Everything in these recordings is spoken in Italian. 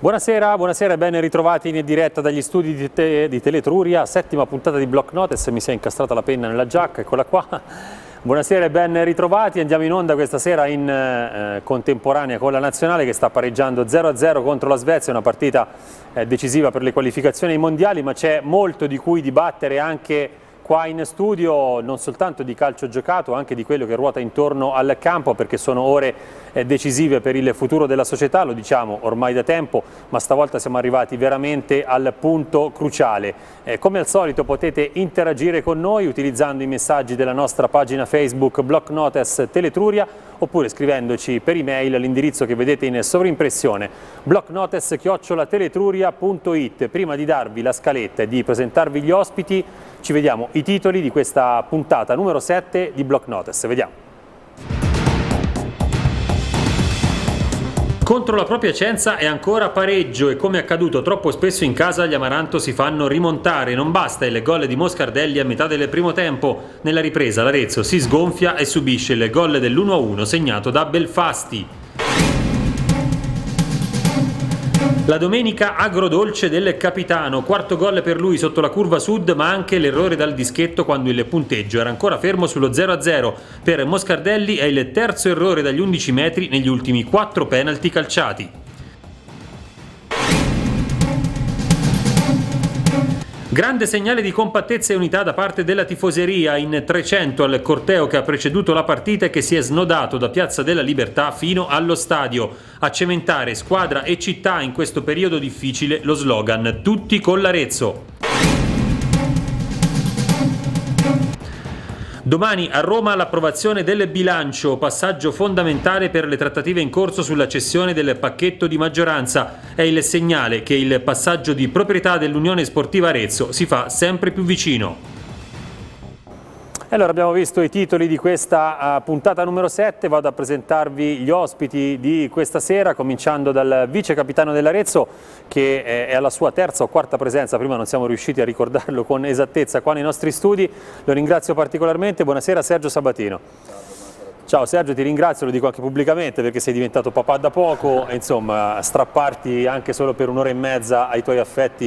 Buonasera, buonasera e ben ritrovati in diretta dagli studi di Teletruria, settima puntata di Block Notice. Mi si è incastrata la penna nella giacca, eccola qua. Buonasera e ben ritrovati, andiamo in onda questa sera in contemporanea con la Nazionale che sta pareggiando 0-0 contro la Svezia, una partita decisiva per le qualificazioni ai mondiali, ma c'è molto di cui dibattere anche qua in studio, non soltanto di calcio giocato, anche di quello che ruota intorno al campo, perché sono ore decisive per il futuro della società, lo diciamo ormai da tempo, ma stavolta siamo arrivati veramente al punto cruciale. Come al solito potete interagire con noi utilizzando i messaggi della nostra pagina Facebook Block Notice Teletruria, oppure scrivendoci per email all'indirizzo che vedete in sovrimpressione blocknotice@teletruria.it. Prima di darvi la scaletta e di presentarvi gli ospiti, ci vediamo i titoli di questa puntata numero 7 di Block Notice. Vediamo. Contro la propria Piacenza è ancora pareggio e, come accaduto troppo spesso in casa, gli Amaranto si fanno rimontare. Non basta il gol di Moscardelli a metà del primo tempo. Nella ripresa l'Arezzo si sgonfia e subisce il gol dell'1-1 segnato da Belfasti. La domenica agrodolce del capitano, quarto gol per lui sotto la curva sud, ma anche l'errore dal dischetto quando il punteggio era ancora fermo sullo 0-0. Per Moscardelli è il terzo errore dagli 11 metri negli ultimi 4 penalty calciati. Grande segnale di compattezza e unità da parte della tifoseria, in 300 al corteo che ha preceduto la partita e che si è snodato da Piazza della Libertà fino allo stadio. A cementare squadra e città in questo periodo difficile lo slogan "Tutti con l'Arezzo". Domani a Roma l'approvazione del bilancio, passaggio fondamentale per le trattative in corso sulla cessione del pacchetto di maggioranza. È il segnale che il passaggio di proprietà dell'Unione Sportiva Arezzo si fa sempre più vicino. Allora, abbiamo visto i titoli di questa puntata numero 7, vado a presentarvi gli ospiti di questa sera, cominciando dal vice capitano dell'Arezzo che è alla sua terza o quarta presenza, prima non siamo riusciti a ricordarlo con esattezza qua nei nostri studi, lo ringrazio particolarmente. Buonasera Sergio Sabatino. Ciao Sergio, ti ringrazio, lo dico anche pubblicamente perché sei diventato papà da poco e insomma strapparti anche solo per un'ora e mezza ai tuoi affetti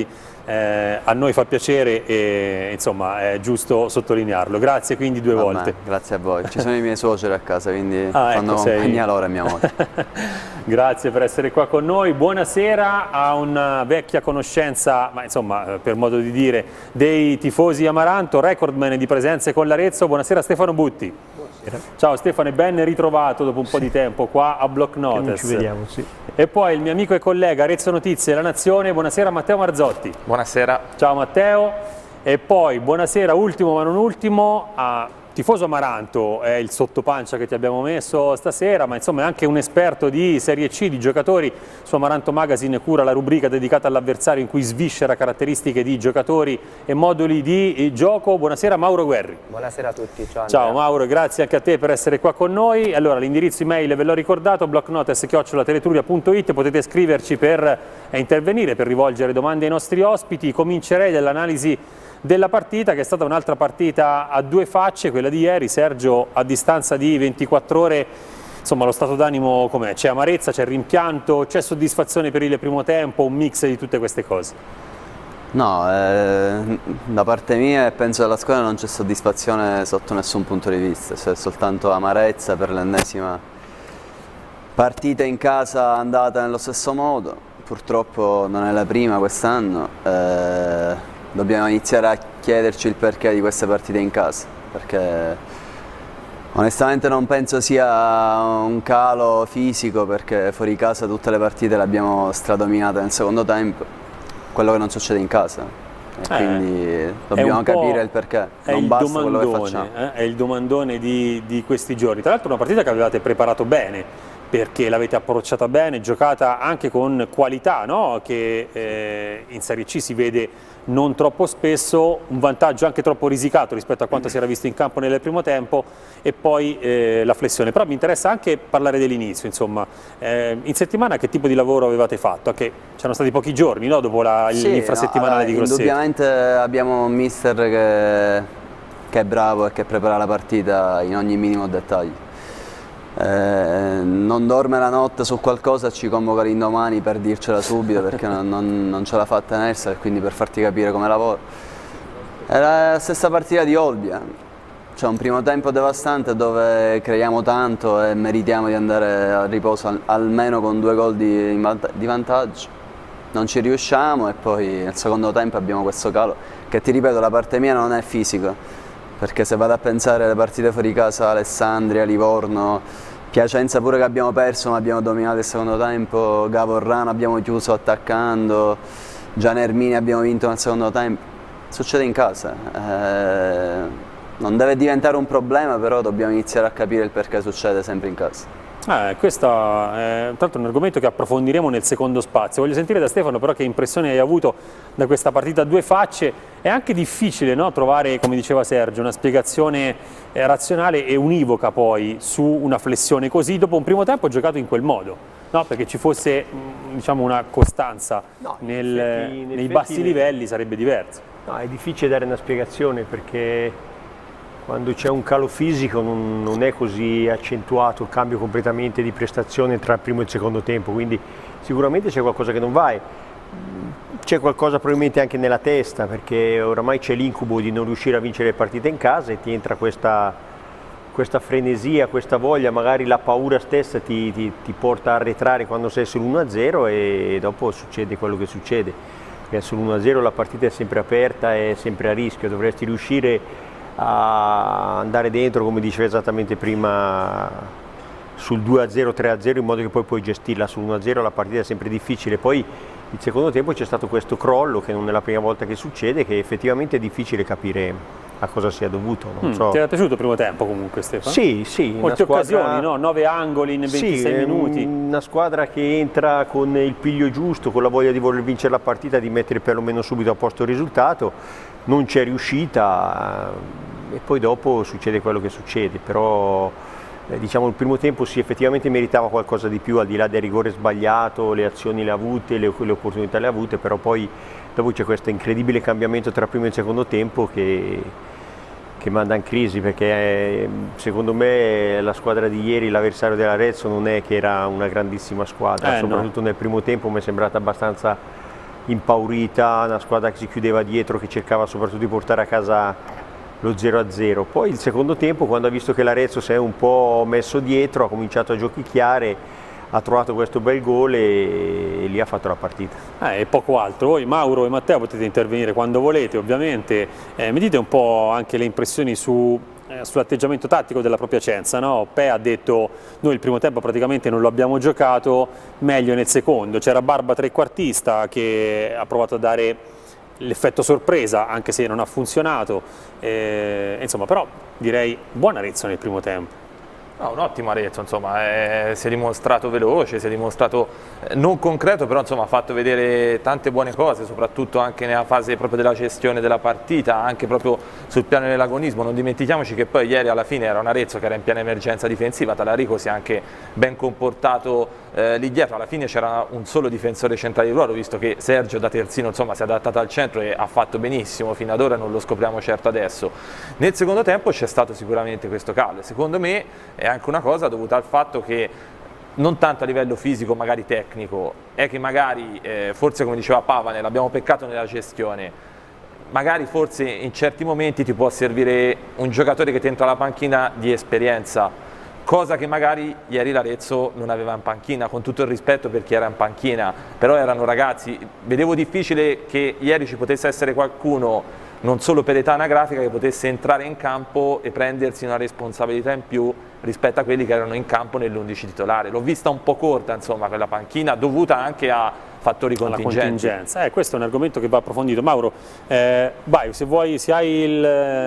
a noi fa piacere e insomma è giusto sottolinearlo. Grazie quindi due volte. Grazie a voi, ci sono i miei suoceri a casa quindi ecco, fanno compagnia loro e mia moglie. Grazie per essere qua con noi. Buonasera a una vecchia conoscenza, ma insomma per modo di dire, dei tifosi Amaranto, recordman di presenze con l'Arezzo. Buonasera Stefano Butti. Ciao Stefano e ben ritrovato dopo un po' di tempo qua a Block Notice. Ci vediamo, sì. E poi il mio amico e collega Arezzo Notizie, La Nazione, buonasera Matteo Marzotti. Buonasera. Ciao Matteo. E poi buonasera, ultimo ma non ultimo, a tifoso Amaranto, è il sottopancia che ti abbiamo messo stasera, ma insomma è anche un esperto di Serie C, di giocatori. Su Amaranto Magazine cura la rubrica dedicata all'avversario in cui sviscera caratteristiche di giocatori e moduli di gioco. Buonasera Mauro Guerri. Buonasera a tutti, ciao Andrea. Ciao Mauro, grazie anche a te per essere qua con noi. Allora l'indirizzo email ve l'ho ricordato, blocknotice@teletruria.it, potete scriverci per intervenire, per rivolgere domande ai nostri ospiti. Comincerei dall'analisi della partita, che è stata un'altra partita a due facce, quella di ieri. Sergio, a distanza di 24 ore, insomma lo stato d'animo com'è? C'è amarezza, c'è rimpianto, c'è soddisfazione per il primo tempo, un mix di tutte queste cose? No, da parte mia e penso della squadra non c'è soddisfazione sotto nessun punto di vista, c'è soltanto amarezza per l'ennesima partita in casa andata nello stesso modo. Purtroppo non è la prima quest'anno. Dobbiamo iniziare a chiederci il perché di queste partite in casa, perché onestamente non penso sia un calo fisico, perché fuori casa tutte le partite le abbiamo stradominate nel secondo tempo, quello che non succede in casa. E quindi dobbiamo capire il perché, non basta quello che facciamo. È il domandone di questi giorni. Tra l'altro una partita che avevate preparato bene, perché l'avete approcciata bene, giocata anche con qualità, no? Che in Serie C si vede non troppo spesso, un vantaggio anche troppo risicato rispetto a quanto si era visto in campo nel primo tempo, e poi la flessione. Però mi interessa anche parlare dell'inizio, insomma, in settimana che tipo di lavoro avevate fatto? Che c'erano stati pochi giorni, no? Dopo l'infrasettimanale di Grosseto. Indubbiamente abbiamo un mister che è bravo e che prepara la partita in ogni minimo dettaglio. non dorme la notte su qualcosa, ci convoca l'indomani per dircela subito perché non ce la fa a tenersela, e quindi per farti capire come lavora. È la stessa partita di Olbia, c'è un primo tempo devastante dove creiamo tanto e meritiamo di andare a riposo almeno con 2 gol di vantaggio. Non ci riusciamo e poi nel secondo tempo abbiamo questo calo che, ti ripeto, la parte mia non è fisico, perché se vado a pensare alle partite fuori casa, Alessandria, Livorno, Piacenza pure che abbiamo perso ma abbiamo dominato il secondo tempo, Gavorrano abbiamo chiuso attaccando, Gian Ermini abbiamo vinto nel secondo tempo, succede in casa. Non deve diventare un problema, però dobbiamo iniziare a capire il perché succede sempre in casa. Questo è tra l'altro un argomento che approfondiremo nel secondo spazio. Voglio sentire da Stefano però che impressione hai avuto da questa partita a 2 facce. È anche difficile, no, trovare, come diceva Sergio, una spiegazione razionale e univoca poi su una flessione così dopo un primo tempo giocato in quel modo, no? Perché ci fosse diciamo una costanza nei bassi livelli sarebbe diverso. No, è difficile dare una spiegazione perché quando c'è un calo fisico non è così accentuato il cambio completamente di prestazione tra il primo e il secondo tempo, quindi sicuramente c'è qualcosa che non va. C'è qualcosa probabilmente anche nella testa, perché oramai c'è l'incubo di non riuscire a vincere le partite in casa e ti entra questa frenesia, questa voglia, magari la paura stessa ti porta a arretrare quando sei sull'1-0 e dopo succede quello che succede. Perché sull'1-0 la partita è sempre aperta, è sempre a rischio, dovresti riuscire a andare dentro, come diceva esattamente prima, sul 2-0, 3-0, in modo che poi puoi gestirla. Sul 1-0 la partita è sempre difficile. Poi il secondo tempo c'è stato questo crollo che non è la prima volta che succede, che effettivamente è difficile capire a cosa sia dovuto. Non so. Ti era piaciuto il primo tempo comunque, Stefano? Sì. Molte occasioni, no? 9 angoli in 26 minuti. Una squadra che entra con il piglio giusto, con la voglia di voler vincere la partita, di mettere perlomeno subito a posto il risultato. Non c'è riuscita e poi dopo succede quello che succede, però diciamo il primo tempo sì, effettivamente meritava qualcosa di più, al di là del rigore sbagliato, le azioni le ha avute, le opportunità le ha avute, però poi dopo c'è questo incredibile cambiamento tra il primo e il secondo tempo che manda in crisi, perché secondo me la squadra di ieri, l'avversario dell'Arezzo, non è che era una grandissima squadra, soprattutto nel primo tempo mi è sembrata abbastanza impaurita, una squadra che si chiudeva dietro, che cercava soprattutto di portare a casa lo 0-0. Poi il secondo tempo, quando ha visto che l'Arezzo si è un po' messo dietro, ha cominciato a giochicchiare, ha trovato questo bel gol e lì ha fatto la partita. E poco altro. Voi Mauro e Matteo potete intervenire quando volete, ovviamente. Mi dite un po' anche le impressioni sull'atteggiamento tattico della propria Piacenza, no? Pe ha detto noi il primo tempo praticamente non lo abbiamo giocato, meglio nel secondo. C'era Barba trequartista che ha provato a dare l'effetto sorpresa anche se non ha funzionato, insomma, però direi buon Arezzo nel primo tempo. No, un ottimo Arezzo, insomma, si è dimostrato veloce, si è dimostrato non concreto, però insomma ha fatto vedere tante buone cose, soprattutto anche nella fase proprio della gestione della partita, anche proprio sul piano dell'agonismo. Non dimentichiamoci che poi ieri alla fine era un Arezzo che era in piena emergenza difensiva, Talarico si è anche ben comportato lì dietro, alla fine c'era un solo difensore centrale di ruolo, visto che Sergio da terzino insomma si è adattato al centro e ha fatto benissimo fino ad ora, non lo scopriamo certo adesso. Nel secondo tempo c'è stato sicuramente questo calo, secondo me è anche una cosa dovuta al fatto che non tanto a livello fisico, magari tecnico, è che magari forse, come diceva Pavanel, abbiamo peccato nella gestione. Magari forse in certi momenti ti può servire un giocatore che ti entra alla panchina di esperienza, cosa che magari ieri l'Arezzo non aveva in panchina, con tutto il rispetto per chi era in panchina, però erano ragazzi, vedevo difficile che ieri ci potesse essere qualcuno, non solo per età anagrafica, che potesse entrare in campo e prendersi una responsabilità in più rispetto a quelli che erano in campo nell'11 titolare. L'ho vista un po' corta, insomma, quella panchina, dovuta anche a fattori contingenti. Questo è un argomento che va approfondito. Mauro, vai, se vuoi, se hai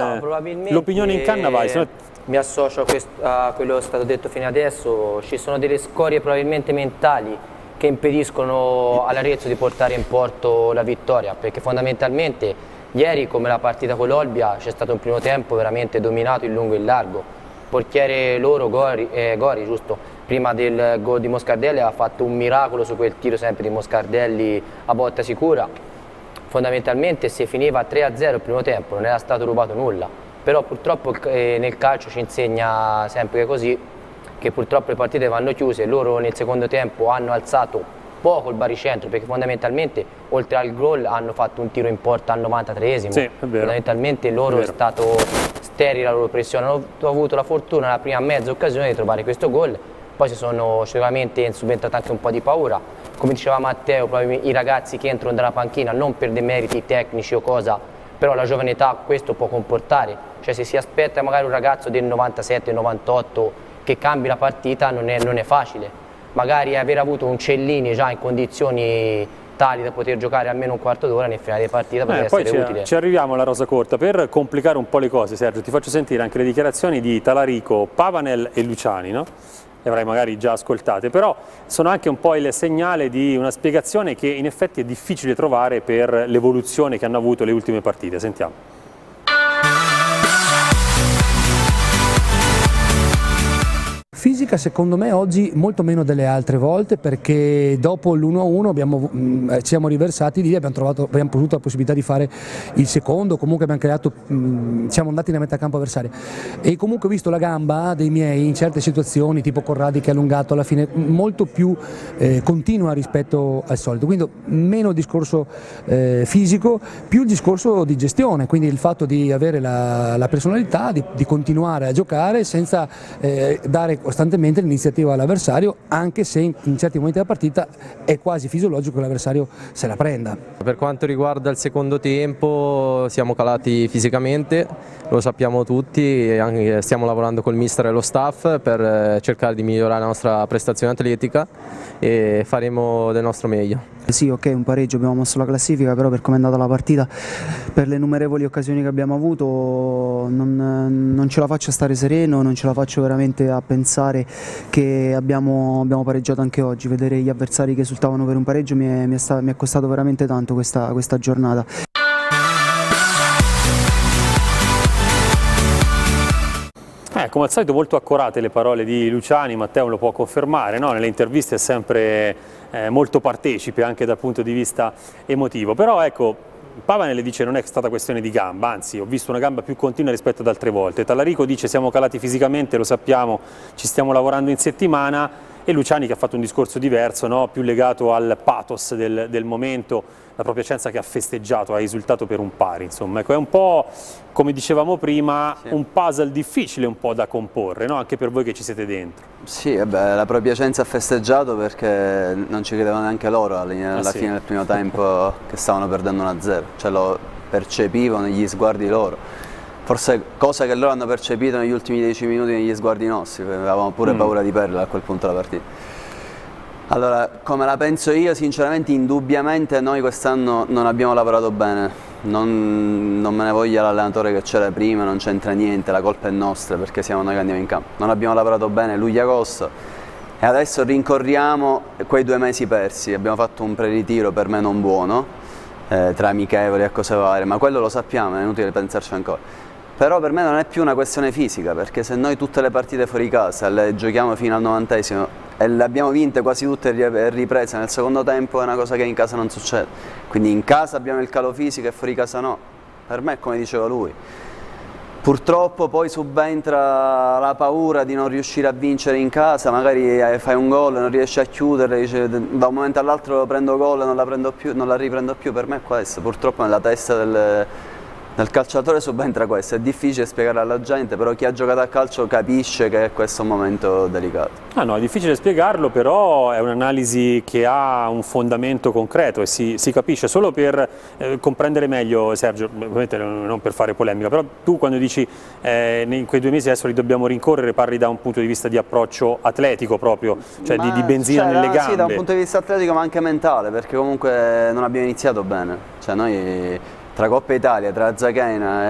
l'opinione in canna, vai. Sennò... Mi associo a quello che è stato detto fino adesso. Ci sono delle scorie probabilmente mentali che impediscono all'Arezzo di portare in porto la vittoria, perché fondamentalmente ieri, come la partita con l'Olbia, c'è stato un primo tempo veramente dominato in lungo e in largo. Portiere loro, Gori, giusto, prima del gol di Moscardelli ha fatto un miracolo su quel tiro sempre di Moscardelli a botta sicura. Fondamentalmente se finiva 3-0 il primo tempo non era stato rubato nulla, però purtroppo nel calcio ci insegna sempre così che purtroppo le partite vanno chiuse. Loro nel secondo tempo hanno alzato poco il baricentro, perché fondamentalmente oltre al gol hanno fatto un tiro in porta al 93esimo. Sì, è vero. Fondamentalmente loro è stato sterile la loro pressione, hanno avuto la fortuna nella prima mezza occasione di trovare questo gol, poi sicuramente è subentrata anche un po' di paura. Come diceva Matteo, proprio i ragazzi che entrano dalla panchina non per demeriti tecnici o cosa, però la giovane età questo può comportare, cioè se si aspetta magari un ragazzo del 97-98 che cambi la partita non è facile. Magari aver avuto un Cellini già in condizioni tali da poter giocare almeno un quarto d'ora nel finale di partita potrebbe essere utile. Ci arriviamo alla rosa corta. Per complicare un po' le cose, Sergio, ti faccio sentire anche le dichiarazioni di Talarico, Pavanel e Luciani, no? Le avrai magari già ascoltate, però sono anche un po' il segnale di una spiegazione che in effetti è difficile trovare per l'evoluzione che hanno avuto le ultime partite. Sentiamo. Fisica secondo me oggi molto meno delle altre volte, perché dopo l'1-1 ci siamo riversati lì, abbiamo avuto la possibilità di fare il secondo, comunque abbiamo creato, siamo andati nella metà campo avversaria e comunque ho visto la gamba dei miei in certe situazioni, tipo Corradi che ha allungato alla fine, molto più continua rispetto al solito, quindi meno il discorso fisico, più il discorso di gestione, quindi il fatto di avere la personalità, di continuare a giocare senza dare costantemente l'iniziativa all'avversario, anche se in certi momenti della partita è quasi fisiologico che l'avversario se la prenda. Per quanto riguarda il secondo tempo siamo calati fisicamente, lo sappiamo tutti, e stiamo lavorando col mister e lo staff per cercare di migliorare la nostra prestazione atletica e faremo del nostro meglio. Sì, ok, un pareggio, abbiamo mosso la classifica, però per come è andata la partita, per le innumerevoli occasioni che abbiamo avuto, non ce la faccio a stare sereno, non ce la faccio veramente a pensare che abbiamo pareggiato anche oggi. Vedere gli avversari che esultavano per un pareggio mi è costato veramente tanto questa giornata. Come al solito molto accorate le parole di Luciani, Matteo lo può confermare, no? Nelle interviste è sempre molto partecipe anche dal punto di vista emotivo, però ecco, Pavanel dice non è stata questione di gamba, anzi ho visto una gamba più continua rispetto ad altre volte. Talarico dice siamo calati fisicamente, lo sappiamo, ci stiamo lavorando in settimana, e Luciani che ha fatto un discorso diverso, no? Più legato al pathos del momento, la propria Piacenza che ha festeggiato, ha risultato per un pari, insomma, ecco, è un po', come dicevamo prima, sì, un puzzle difficile un po' da comporre, no? Anche per voi che ci siete dentro. Sì, la propria Piacenza ha festeggiato perché non ci credevano neanche loro alla fine del primo tempo che stavano perdendo 1-0, cioè lo percepivano negli sguardi loro. Forse cosa che loro hanno percepito negli ultimi 10 minuti negli sguardi nostri, avevamo pure paura di perdere a quel punto la partita. Allora, come la penso io, sinceramente, indubbiamente noi quest'anno non abbiamo lavorato bene, non me ne voglia l'allenatore che c'era prima, non c'entra niente, la colpa è nostra perché siamo noi che andiamo in campo. Non abbiamo lavorato bene luglio-agosto e adesso rincorriamo quei 2 mesi persi, abbiamo fatto un preritiro per me non buono, tra amichevoli e cose varie, ma quello lo sappiamo, è inutile pensarci ancora. Però per me non è più una questione fisica, perché se noi tutte le partite fuori casa le giochiamo fino al 90esimo e le abbiamo vinte quasi tutte riprese nel secondo tempo, è una cosa che in casa non succede. Quindi in casa abbiamo il calo fisico e fuori casa no. Per me è come diceva lui. Purtroppo poi subentra la paura di non riuscire a vincere in casa, magari fai un gol e non riesci a chiudere, dici, da un momento all'altro prendo gol e non la riprendo più. Per me è questo, purtroppo nella testa del calciatore subentra questo, è difficile spiegare alla gente, però chi ha giocato a calcio capisce che questo è un momento delicato. Ah no, è difficile spiegarlo, però è un'analisi che ha un fondamento concreto e si capisce. Solo per comprendere meglio, Sergio, ovviamente non per fare polemica, però tu quando dici in quei 2 mesi adesso li dobbiamo rincorrere, parli da un punto di vista di approccio atletico proprio, cioè di benzina nelle gambe. Sì, da un punto di vista atletico ma anche mentale, perché comunque non abbiamo iniziato bene, cioè noi tra Coppa Italia, tra Zachena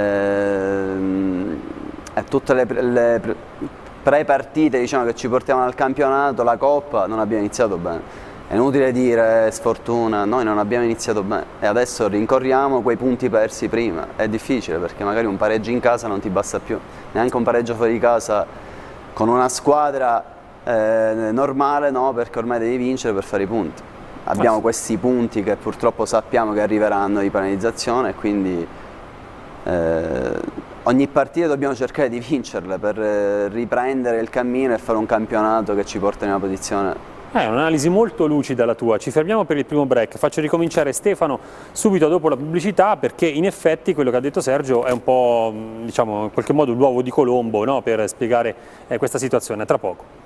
e tutte le pre-partite, diciamo, che ci portiamo al campionato, la Coppa, non abbiamo iniziato bene. È inutile dire sfortuna, noi non abbiamo iniziato bene e adesso rincorriamo quei punti persi prima. È difficile perché magari un pareggio in casa non ti basta più, neanche un pareggio fuori casa con una squadra normale, no, perché ormai devi vincere per fare i punti. Abbiamo questi punti che purtroppo sappiamo che arriveranno di penalizzazione e quindi ogni partita dobbiamo cercare di vincerle per riprendere il cammino e fare un campionato che ci porta in una posizione. È un'analisi molto lucida la tua. Ci fermiamo per il primo break. Faccio ricominciare Stefano subito dopo la pubblicità, perché in effetti quello che ha detto Sergio è un po', diciamo, in qualche modo l'uovo di Colombo, no? Per spiegare questa situazione. Tra poco.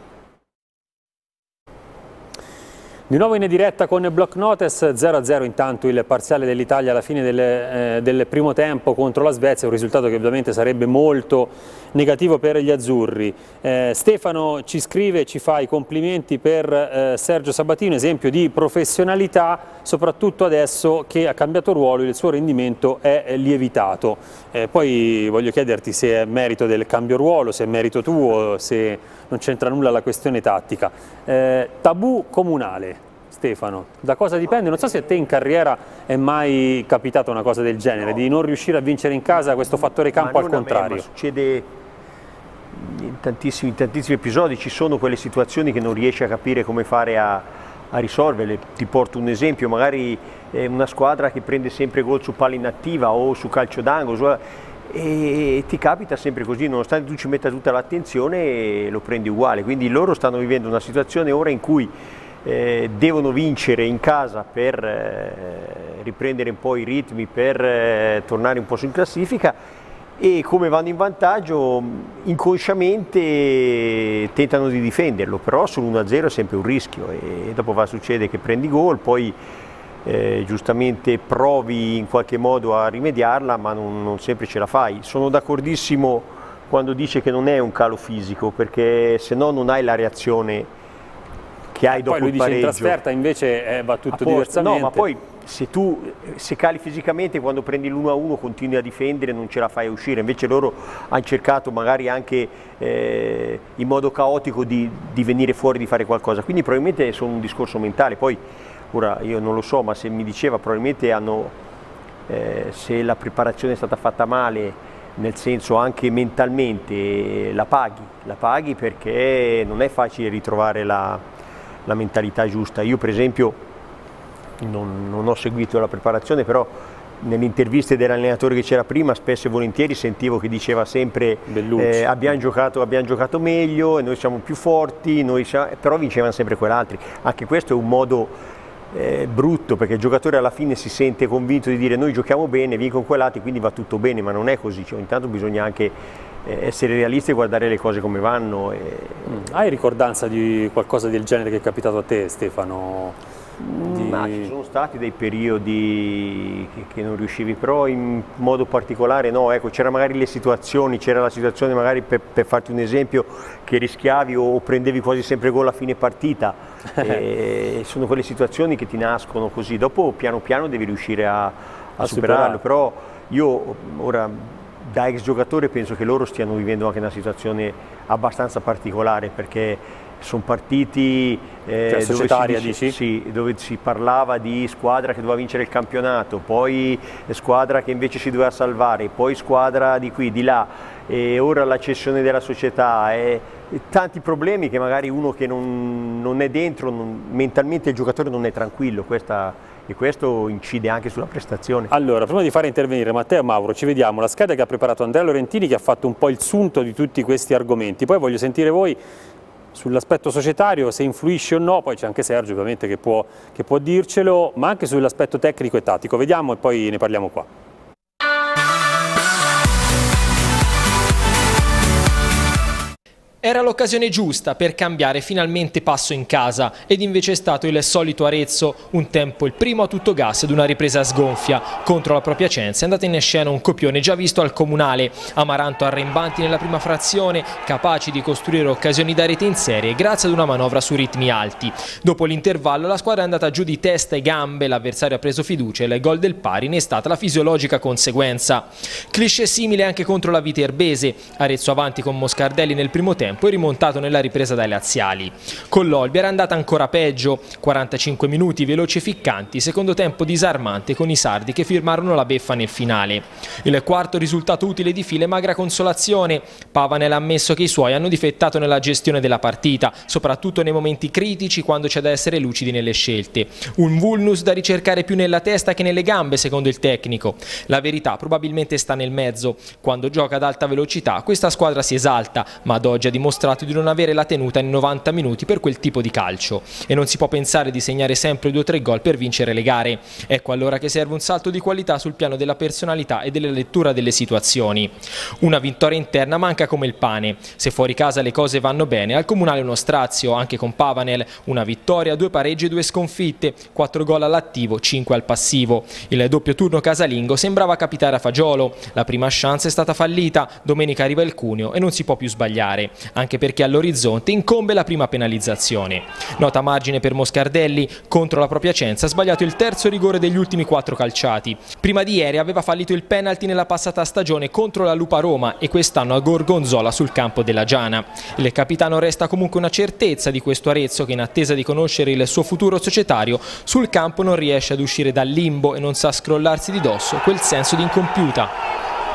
Di nuovo in diretta con Block Notes, 0-0 intanto il parziale dell'Italia alla fine del primo tempo contro la Svezia, un risultato che ovviamente sarebbe molto negativo per gli azzurri. Stefano ci scrive, ci fa i complimenti per Sergio Sabatino, esempio di professionalità, soprattutto adesso che ha cambiato ruolo e il suo rendimento è lievitato. Poi voglio chiederti se è merito del cambio ruolo, se è merito tuo, se non c'entra nulla la questione tattica. Tabù comunale. Stefano, da cosa dipende? Non so se a te in carriera è mai capitata una cosa del genere, di non riuscire a vincere in casa, questo fattore campo al contrario. Ma succede in tantissimi episodi, ci sono quelle situazioni che non riesci a capire come fare a risolverle. Ti porto un esempio, magari una squadra che prende sempre gol su palla inattiva o su calcio d'angolo, e ti capita sempre così, nonostante tu ci metta tutta l'attenzione, lo prendi uguale. Quindi loro stanno vivendo una situazione ora in cui devono vincere in casa per riprendere un po' i ritmi, per tornare un po' su in classifica, e come vanno in vantaggio inconsciamente tentano di difenderlo, però sull'1-0 è sempre un rischio e dopo succede che prendi gol, poi giustamente provi in qualche modo a rimediarla, ma non sempre ce la fai. Sono d'accordissimo quando dice che non è un calo fisico, perché se no non hai la reazione che hai dopo il pareggio. Poi lui dice in trasferta invece va tutto diversamente. No, ma poi se cali fisicamente, quando prendi l'1-1 continui a difendere, non ce la fai a uscire. Invece loro hanno cercato magari anche in modo caotico di venire fuori, di fare qualcosa. Quindi probabilmente è solo un discorso mentale. Poi ora io non lo so, ma se mi diceva, probabilmente se la preparazione è stata fatta male, nel senso anche mentalmente, la paghi perché non è facile ritrovare la mentalità giusta. Io per esempio non ho seguito la preparazione, però nelle interviste dell'allenatore che c'era prima spesso e volentieri sentivo che diceva sempre abbiamo giocato meglio e noi siamo più forti, però vincevano sempre quell'altri. Anche questo è un modo brutto, perché il giocatore alla fine si sente convinto di dire noi giochiamo bene, vincono quell'altri, quindi va tutto bene, ma non è così. Ogni tanto bisogna anche essere realisti e guardare le cose come vanno. Hai ricordanza di qualcosa del genere che è capitato a te, Stefano? Ma ci sono stati dei periodi che non riuscivi, però in modo particolare no. Ecco, c'era magari la situazione magari per farti un esempio, che rischiavi o prendevi quasi sempre gol a fine partita. Sono quelle situazioni che ti nascono così, dopo piano piano devi riuscire a superarlo. Però io ora, da ex giocatore, penso che loro stiano vivendo anche una situazione abbastanza particolare, perché sono partiti dove si parlava di squadra che doveva vincere il campionato, poi squadra che invece si doveva salvare, poi squadra di qui, di là, e ora la cessione della società, e tanti problemi che magari uno che non è dentro, mentalmente il giocatore non è tranquillo, e questo incide anche sulla prestazione. Allora, prima di fare intervenire Matteo e Mauro, ci vediamo la scheda che ha preparato Andrea Lorentini, che ha fatto un po' il sunto di tutti questi argomenti. Poi voglio sentire voi sull'aspetto societario, se influisce o no, poi c'è anche Sergio ovviamente che può dircelo, ma anche sull'aspetto tecnico e tattico. Vediamo e poi ne parliamo qua. Era l'occasione giusta per cambiare finalmente passo in casa, ed invece è stato il solito Arezzo, un tempo il primo a tutto gas ed una ripresa sgonfia. Contro la propria Cenza è andato in scena un copione già visto al Comunale. Amaranto arrembanti nella prima frazione, capaci di costruire occasioni da rete in serie grazie ad una manovra su ritmi alti. Dopo l'intervallo la squadra è andata giù di testa e gambe, l'avversario ha preso fiducia e il gol del pari ne è stata la fisiologica conseguenza. Cliché simile anche contro la Viterbese, Arezzo avanti con Moscardelli nel primo tempo, tempo e rimontato nella ripresa dai laziali. Con l'Olbia era andata ancora peggio, 45 minuti veloci e ficcanti, secondo tempo disarmante con i sardi che firmarono la beffa nel finale. Il quarto risultato utile di fila e magra consolazione. Pavanel ha ammesso che i suoi hanno difettato nella gestione della partita, soprattutto nei momenti critici quando c'è da essere lucidi nelle scelte. Un vulnus da ricercare più nella testa che nelle gambe, secondo il tecnico. La verità probabilmente sta nel mezzo. Quando gioca ad alta velocità questa squadra si esalta, ma ad oggi ha dimostrato di non avere la tenuta in 90 minuti per quel tipo di calcio. E non si può pensare di segnare sempre 2 o 3 gol per vincere le gare. Ecco allora che serve un salto di qualità sul piano della personalità e della lettura delle situazioni. Una vittoria interna manca come il pane. Se fuori casa le cose vanno bene, al Comunale uno strazio, anche con Pavanel. Una vittoria, 2 pareggi e 2 sconfitte, 4 gol all'attivo, 5 al passivo. Il doppio turno casalingo sembrava capitare a fagiolo. La prima chance è stata fallita, domenica arriva il Cuneo e non si può più sbagliare, anche perché all'orizzonte incombe la prima penalizzazione. Nota margine per Moscardelli, contro la propria Piacenza ha sbagliato il terzo rigore degli ultimi 4 calciati. Prima di ieri aveva fallito il penalty nella passata stagione contro la Lupa Roma e quest'anno a Gorgonzola sul campo della Giana. Il capitano resta comunque una certezza di questo Arezzo che, in attesa di conoscere il suo futuro societario, sul campo non riesce ad uscire dal limbo e non sa scrollarsi di dosso quel senso di incompiuta.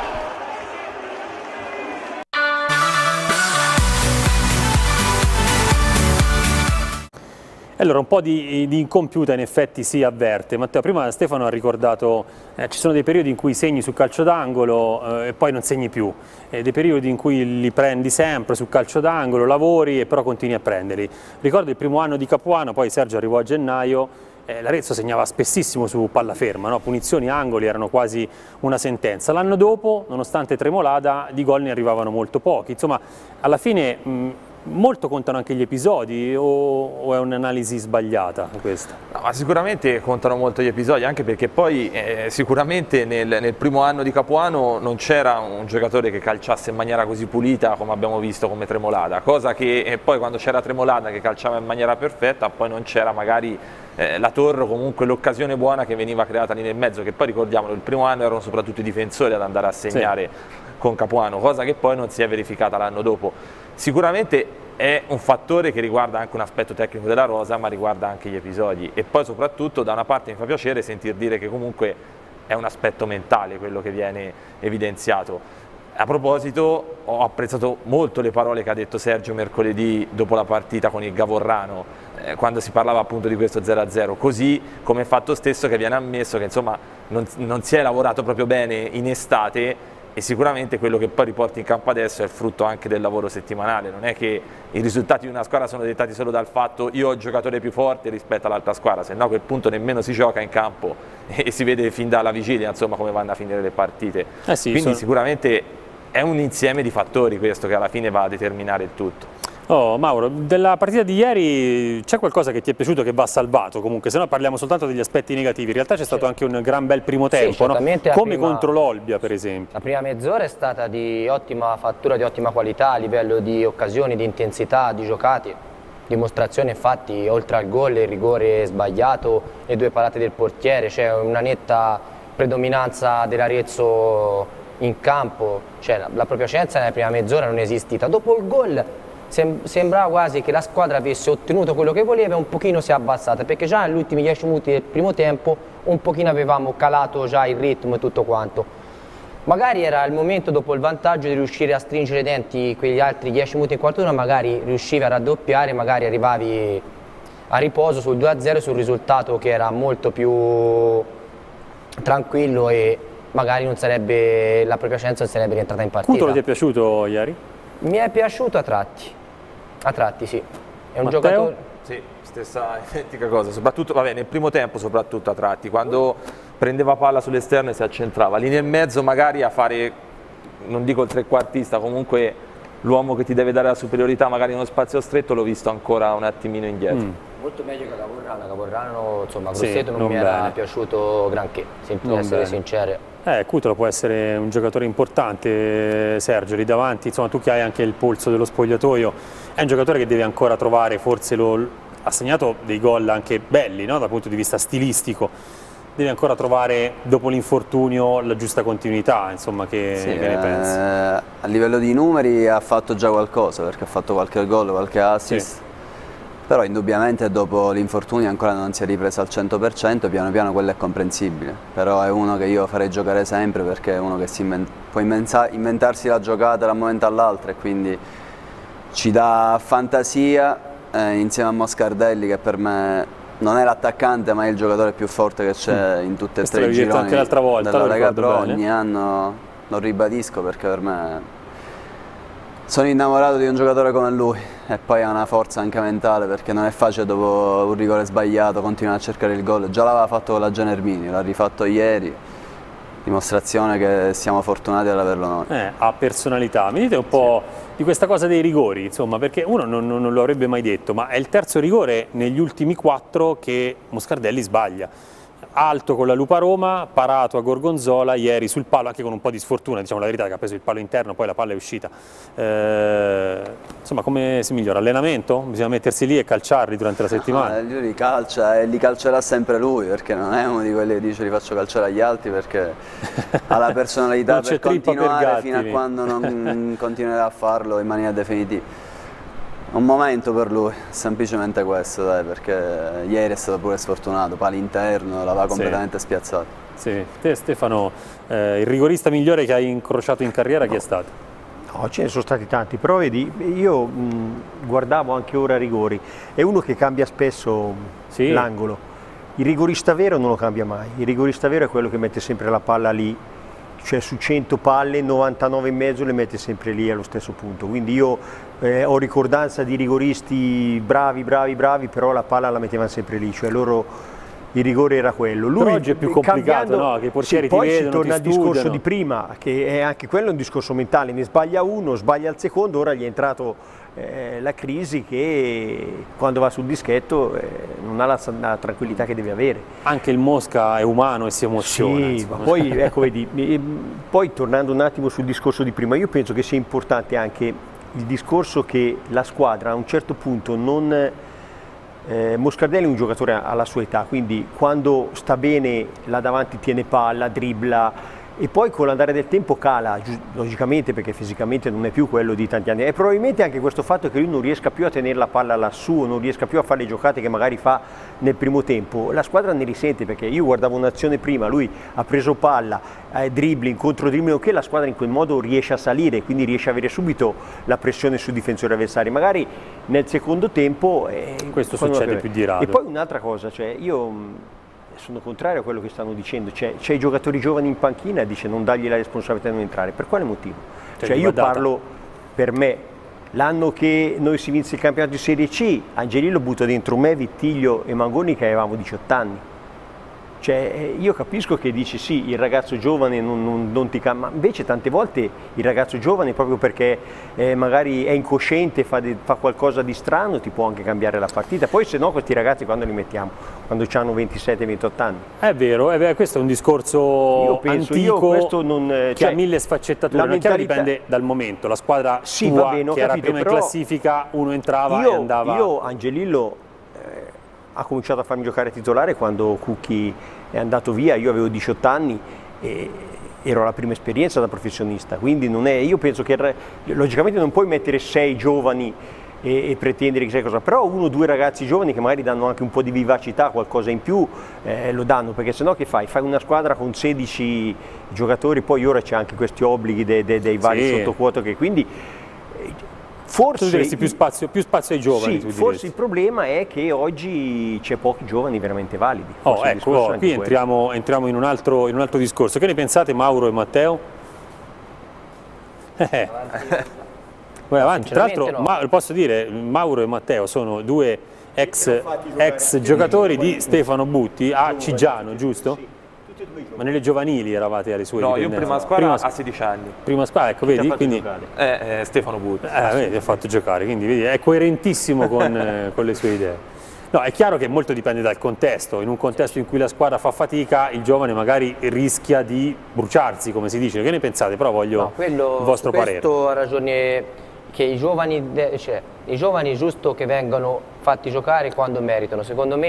Allora, un po' di incompiuta in effetti si avverte. Matteo, prima Stefano ha ricordato ci sono dei periodi in cui segni sul calcio d'angolo e poi non segni più, dei periodi in cui li prendi sempre sul calcio d'angolo, lavori e però continui a prenderli. Ricordo il primo anno di Capuano, poi Sergio arrivò a gennaio, l'Arezzo segnava spessissimo su palla ferma, no? Punizioni, angoli erano quasi una sentenza. L'anno dopo, nonostante Tremolada, di gol ne arrivavano molto pochi. Insomma, alla fine molto contano anche gli episodi o è un'analisi sbagliata questa? No, ma sicuramente contano molto gli episodi, anche perché poi sicuramente nel primo anno di Capuano non c'era un giocatore che calciasse in maniera così pulita come abbiamo visto come Tremolada, cosa che poi quando c'era Tremolada che calciava in maniera perfetta poi non c'era magari la torre o comunque l'occasione buona che veniva creata lì nel mezzo, che poi ricordiamolo il primo anno erano soprattutto i difensori ad andare a segnare con Capuano, cosa che poi non si è verificata l'anno dopo. Sicuramente è un fattore che riguarda anche un aspetto tecnico della rosa, ma riguarda anche gli episodi, e poi soprattutto da una parte mi fa piacere sentir dire che comunque è un aspetto mentale quello che viene evidenziato. A proposito, ho apprezzato molto le parole che ha detto Sergio mercoledì dopo la partita con il Gavorrano, quando si parlava appunto di questo 0-0, così come il fatto stesso che viene ammesso che insomma non si è lavorato proprio bene in estate, e sicuramente quello che poi riporti in campo adesso è il frutto anche del lavoro settimanale. Non è che i risultati di una squadra sono dettati solo dal fatto io ho il giocatore più forte rispetto all'altra squadra, se no a quel punto nemmeno si gioca in campo e si vede fin dalla vigilia insomma come vanno a finire le partite. Quindi sicuramente è un insieme di fattori questo che alla fine va a determinare il tutto. Oh, Mauro, della partita di ieri c'è qualcosa che ti è piaciuto che va salvato comunque, se no parliamo soltanto degli aspetti negativi. In realtà c'è stato anche un gran bel primo tempo, no? Come contro l'Olbia per esempio. La prima mezz'ora è stata di ottima fattura, di ottima qualità a livello di occasioni, di intensità, di giocate. Dimostrazione infatti, oltre al gol, il rigore sbagliato, le 2 parate del portiere, c'è una netta predominanza dell'Arezzo in campo, cioè la propria Piacenza nella prima mezz'ora non è esistita. Dopo il gol sembrava quasi che la squadra avesse ottenuto quello che voleva e un pochino si è abbassata, perché già negli ultimi 10 minuti del primo tempo un pochino avevamo calato già il ritmo e tutto quanto. Magari era il momento dopo il vantaggio di riuscire a stringere i denti quegli altri 10 minuti in quarto d'ora, magari riuscivi a raddoppiare, magari arrivavi a riposo sul 2-0 sul risultato che era molto più tranquillo e magari non sarebbe, la propria Piacenza non sarebbe rientrata in partita. Cutolo ti è piaciuto ieri? Mi è piaciuto a tratti sì. È un giocatore... Sì, stessa identica cosa, soprattutto nel primo tempo soprattutto a tratti, quando prendeva palla sull'esterno e si accentrava, lì nel mezzo magari a fare, non dico il trequartista, comunque l'uomo che ti deve dare la superiorità magari in uno spazio stretto l'ho visto ancora un attimino indietro. Molto meglio che Gavorrano, insomma Grosseto non mi era piaciuto granché, per essere sincero. Cutolo può essere un giocatore importante, Sergio, lì davanti, insomma tu che hai anche il polso dello spogliatoio, è un giocatore che deve ancora trovare, forse ha segnato dei gol anche belli, no? Dal punto di vista stilistico, deve ancora trovare dopo l'infortunio la giusta continuità, insomma, che ne pensi? A livello di numeri ha fatto già qualcosa, perché ha fatto qualche gol, qualche assist, però indubbiamente dopo l'infortunio ancora non si è ripresa al 100%, piano piano quello è comprensibile, però è uno che io farei giocare sempre, perché è uno che può inventarsi la giocata da un momento all'altro, e quindi ci dà fantasia, insieme a Moscardelli, che per me non è l'attaccante ma è il giocatore più forte che c'è in tutte e tre i gironi anche l'altra volta, della Lega Pro. bene. Ogni anno lo ribadisco, perché per me sono innamorato di un giocatore come lui, e poi ha una forza anche mentale, perché non è facile dopo un rigore sbagliato continuare a cercare il gol. Già l'aveva fatto con la Genermini, l'ha rifatto ieri, dimostrazione che siamo fortunati ad averlo noi. Ha personalità. Mi dite un po' di questa cosa dei rigori, insomma, perché uno non lo avrebbe mai detto, ma è il terzo rigore negli ultimi 4 che Moscardelli sbaglia. Alto con la Lupa Roma, parato a Gorgonzola, ieri sul palo, anche con un po' di sfortuna, diciamo la verità, che ha preso il palo interno, poi la palla è uscita. Insomma, come si migliora? Allenamento? Bisogna mettersi lì e calciarli durante la settimana? Lui li calcia e li calcerà sempre lui, perché non è uno di quelli che dice li faccio calciare agli altri, perché ha la personalità per continuare fino a quando non continuerà a farlo in maniera definitiva. Un momento per lui, semplicemente questo, dai, perché ieri è stato pure sfortunato, palo interno, l'aveva completamente spiazzato. Sì. Te, Stefano, il rigorista migliore che hai incrociato in carriera chi è stato? No, ce ne sono stati tanti, però vedi, io guardavo anche ora rigori, è uno che cambia spesso l'angolo. Il rigorista vero non lo cambia mai, il rigorista vero è quello che mette sempre la palla lì, cioè su 100 palle 99,5 le mette sempre lì allo stesso punto, quindi io ho ricordanza di rigoristi bravi, però la palla la mettevano sempre lì, cioè loro il rigore era quello. Lui, però oggi è più complicato, no? Che i portieri ti vedono, poi si torna al discorso di prima, che è anche quello un discorso mentale, ne sbaglia uno, sbaglia il secondo, ora gli è entrato la crisi che quando va sul dischetto non ha la tranquillità che deve avere. Anche il Mosca è umano e si emoziona. Sì, ma poi, ecco, vedi, poi tornando un attimo sul discorso di prima, io penso che sia importante anche il discorso che la squadra a un certo punto non... Moscardelli è un giocatore alla sua età, quindi quando sta bene là davanti tiene palla, dribbla, e poi con l'andare del tempo cala, logicamente, perché fisicamente non è più quello di tanti anni, e probabilmente anche questo fatto che lui non riesca più a tenere la palla lassù, non riesca più a fare le giocate che magari fa nel primo tempo, la squadra ne risente, perché io guardavo un'azione prima, lui ha preso palla, dribbling, contro dribbling, che la squadra in quel modo riesce a salire, quindi riesce a avere subito la pressione sui difensori avversari, magari nel secondo tempo questo succede più di rado. E poi un'altra cosa, cioè io sono contrario a quello che stanno dicendo, c'è i giocatori giovani in panchina e dice non dargli la responsabilità di non entrare, per quale motivo? Cioè io parlo per me, l'anno che noi si vinse il campionato di Serie C, Angelillo butta dentro me, Vittiglio e Mangoni che avevamo 18 anni. Cioè, io capisco che dici sì, il ragazzo giovane non ti cambia, ma invece tante volte il ragazzo giovane, proprio perché magari è incosciente, fa qualcosa di strano, ti può anche cambiare la partita. Poi se no questi ragazzi quando li mettiamo? Quando hanno 27-28 anni. È vero, questo è un discorso antico che ha mille sfaccettature, chiaro, dipende dal momento, la squadra tua, che era prima in classifica, uno entrava e andava... Io Angelillo ha cominciato a farmi giocare titolare quando Cucchi è andato via, io avevo 18 anni e ero la prima esperienza da professionista, quindi non è, io penso che logicamente non puoi mettere 6 giovani e pretendere chissà cosa, però 1 o 2 ragazzi giovani che magari danno anche un po' di vivacità, qualcosa in più, lo danno, perché sennò che fai? Fai una squadra con 16 giocatori, poi ora c'è anche questi obblighi dei vari sottoquota, che quindi... Forse diresti più spazio ai giovani. Sì, forse il problema è che oggi c'è pochi giovani veramente validi. Ecco, qui entriamo in un altro discorso. Che ne pensate, Mauro e Matteo? Vai avanti. Tra l'altro, no. Posso dire, Mauro e Matteo sono 2 ex giocatori di Stefano Butti a Cigiano, giusto? Sì. Ma nelle giovanili eravate alle sue dipendenze? No, io prima squadra a 16 anni. Prima squadra, ecco, vedi? Quindi Stefano Butti. Vedi, ha fatto giocare, quindi vedi, è coerentissimo con le sue idee. No, è chiaro che molto dipende dal contesto, in un contesto in cui la squadra fa fatica, il giovane magari rischia di bruciarsi, come si dice. Che ne pensate? Però voglio il vostro parere. Questo ha ragione, che i giovani è giusto che vengano fatti giocare quando meritano. Secondo me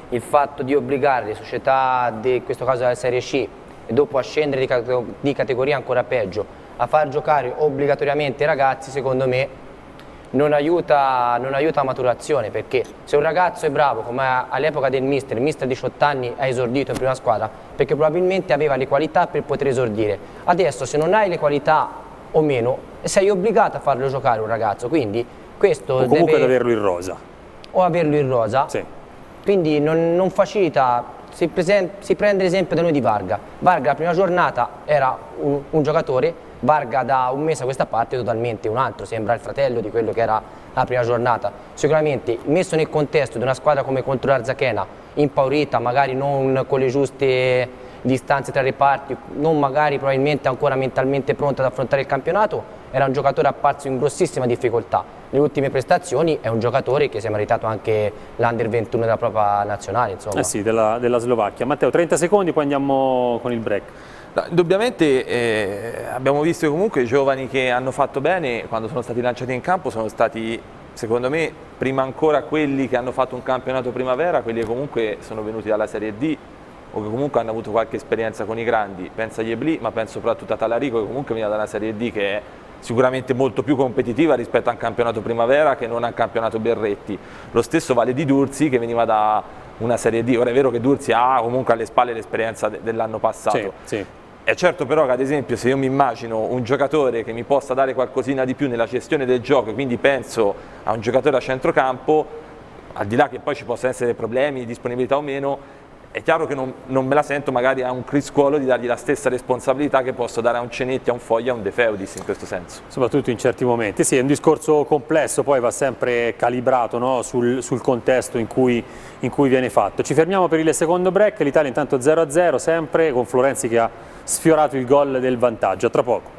il fatto di obbligare le società, in questo caso della Serie C, e dopo a scendere di categoria ancora peggio, a far giocare obbligatoriamente i ragazzi, secondo me non aiuta la maturazione, perché se un ragazzo è bravo, come all'epoca del mister, il mister a 18 anni ha esordito in prima squadra, perché probabilmente aveva le qualità per poter esordire. Adesso se non hai le qualità o meno, sei obbligato a farlo giocare un ragazzo, quindi questo o comunque ad averlo in rosa. O averlo in rosa, sì. Quindi non facilita. Si prende l'esempio da noi di Varga. Varga la prima giornata era un giocatore, Varga da un mese a questa parte totalmente un altro, sembra il fratello di quello che era la prima giornata. Sicuramente messo nel contesto di una squadra come contro l'Arzachena, impaurita, magari non con le giuste distanze tra reparti, non magari probabilmente ancora mentalmente pronta ad affrontare il campionato, era un giocatore apparso in grossissima difficoltà. Nelle ultime prestazioni è un giocatore che si è meritato anche l'Under 21 della propria nazionale, insomma. Sì, della Slovacchia. Matteo, 30 secondi, poi andiamo con il break. No, indubbiamente abbiamo visto che comunque i giovani che hanno fatto bene quando sono stati lanciati in campo sono stati, secondo me, prima ancora quelli che hanno fatto un campionato primavera, quelli che comunque sono venuti dalla Serie D o che comunque hanno avuto qualche esperienza con i grandi. Penso a Jebli, ma penso soprattutto a Talarico, che comunque viene dalla Serie D, che è sicuramente molto più competitiva rispetto a un campionato primavera che non a un campionato Berretti. Lo stesso vale di Durzi, che veniva da una Serie D. Ora è vero che Durzi ha comunque alle spalle l'esperienza dell'anno passato. Sì, sì. È certo però che ad esempio se io mi immagino un giocatore che mi possa dare qualcosina di più nella gestione del gioco, quindi penso a un giocatore a centrocampo, al di là che poi ci possano essere problemi, disponibilità o meno, è chiaro che non me la sento magari a un Criscuolo di dargli la stessa responsabilità che posso dare a un Cenetti, a un Foglia, a un De Feudis in questo senso. Soprattutto in certi momenti. Sì, è un discorso complesso, poi va sempre calibrato, no? sul contesto in cui viene fatto. Ci fermiamo per il secondo break, l'Italia intanto 0-0 sempre, con Florenzi che ha sfiorato il gol del vantaggio. A tra poco.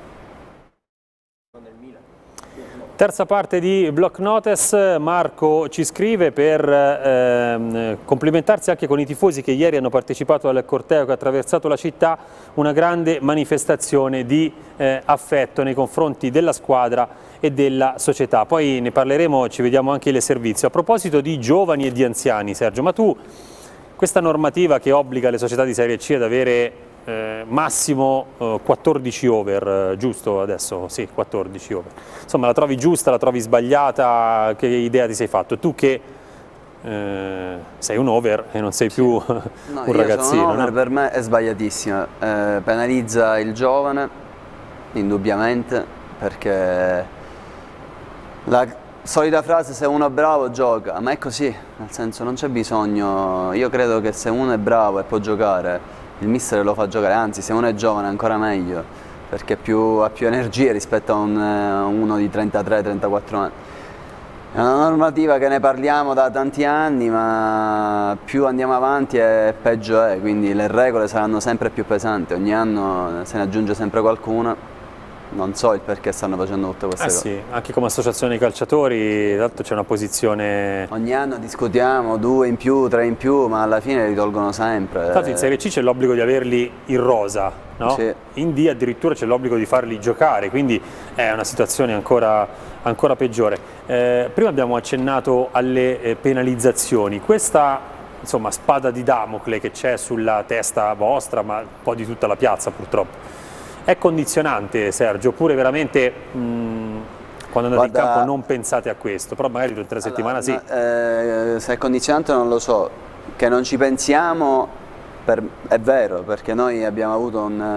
Terza parte di Block Notice, Marco ci scrive per complimentarsi anche con i tifosi che ieri hanno partecipato al corteo che ha attraversato la città, una grande manifestazione di affetto nei confronti della squadra e della società. Poi ne parleremo, ci vediamo anche il servizio. A proposito di giovani e di anziani, Sergio, ma tu questa normativa che obbliga le società di Serie C ad avere massimo 14 over, giusto adesso? Sì, 14 over. Insomma, la trovi giusta, la trovi sbagliata? Che idea ti sei fatto? Tu che sei un over e non sei più un ragazzino. Un over, no? Per me è sbagliatissima, penalizza il giovane indubbiamente, perché la solita frase se uno è bravo gioca, ma è così, nel senso non c'è bisogno. Io credo che se uno è bravo e può giocare, il mister lo fa giocare, anzi se uno è giovane ancora meglio, perché ha più energie rispetto a uno di 33-34 anni. È una normativa che ne parliamo da tanti anni, ma più andiamo avanti e peggio è, quindi le regole saranno sempre più pesanti, ogni anno se ne aggiunge sempre qualcuna. Non so il perché stanno facendo tutte queste cose. Sì, anche come associazione di calciatori, tanto c'è una posizione... Ogni anno discutiamo 2 in più, 3 in più, ma alla fine li tolgono sempre. Tanto in Serie C c'è l'obbligo di averli in rosa, no? Sì. In D addirittura c'è l'obbligo di farli giocare, quindi è una situazione ancora peggiore. Prima abbiamo accennato alle penalizzazioni. Questa, insomma, spada di Damocle che c'è sulla testa vostra, ma un po' di tutta la piazza purtroppo. È condizionante, Sergio, oppure veramente quando andate in campo non pensate a questo, però magari durante la settimana sì. Se è condizionante non lo so, che non ci pensiamo è vero, perché noi abbiamo avuto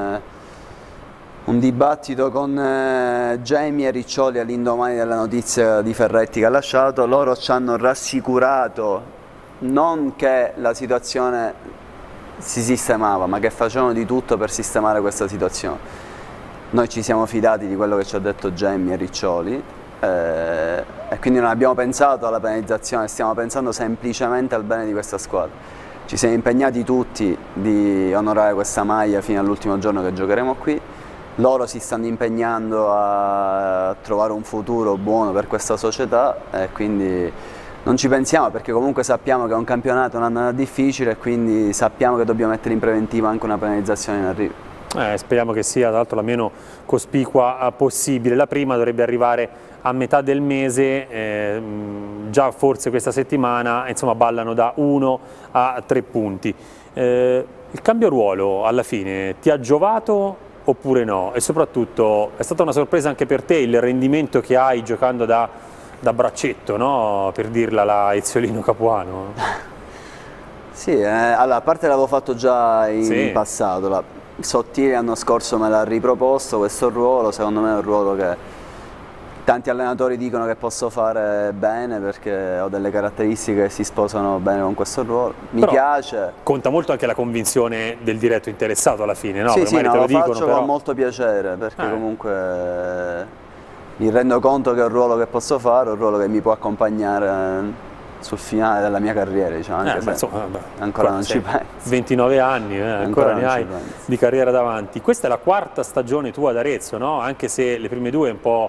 un dibattito con Jamie e Riccioli all'indomani della notizia di Ferretti che ha lasciato. Loro ci hanno rassicurato non che la situazione si sistemava, ma che facevano di tutto per sistemare questa situazione. Noi ci siamo fidati di quello che ci ha detto Jamie e Riccioli e quindi non abbiamo pensato alla penalizzazione, stiamo pensando semplicemente al bene di questa squadra. Ci siamo impegnati tutti di onorare questa maglia fino all'ultimo giorno che giocheremo qui. Loro si stanno impegnando a trovare un futuro buono per questa società e quindi non ci pensiamo, perché comunque sappiamo che è un campionato, un anno difficile, e quindi sappiamo che dobbiamo mettere in preventivo anche una penalizzazione in arrivo. Speriamo che sia tra l'altro la meno cospicua possibile. La prima dovrebbe arrivare a metà del mese, già forse questa settimana, insomma ballano da 1 a 3 punti. Il cambio ruolo alla fine ti ha giovato oppure no? E soprattutto è stata una sorpresa anche per te il rendimento che hai giocando da braccetto, no? Per dirla la Eziolino Capuano. Sì, allora, a parte l'avevo fatto già in passato, Sottile l'anno scorso me l'ha riproposto questo ruolo, secondo me è un ruolo che tanti allenatori dicono che posso fare bene perché ho delle caratteristiche che si sposano bene con questo ruolo, mi piace. Conta molto anche la convinzione del diretto interessato alla fine, no? Sì, sì, no, lo dicono, faccio però... con molto piacere perché comunque mi rendo conto che è un ruolo che posso fare, un ruolo che mi può accompagnare sul finale della mia carriera, diciamo, anche se insomma, ancora non ci penso. 29 anni, ancora ne hai di carriera davanti. Questa è la 4ª stagione tua ad Arezzo, no? Anche se le prime 2 un po'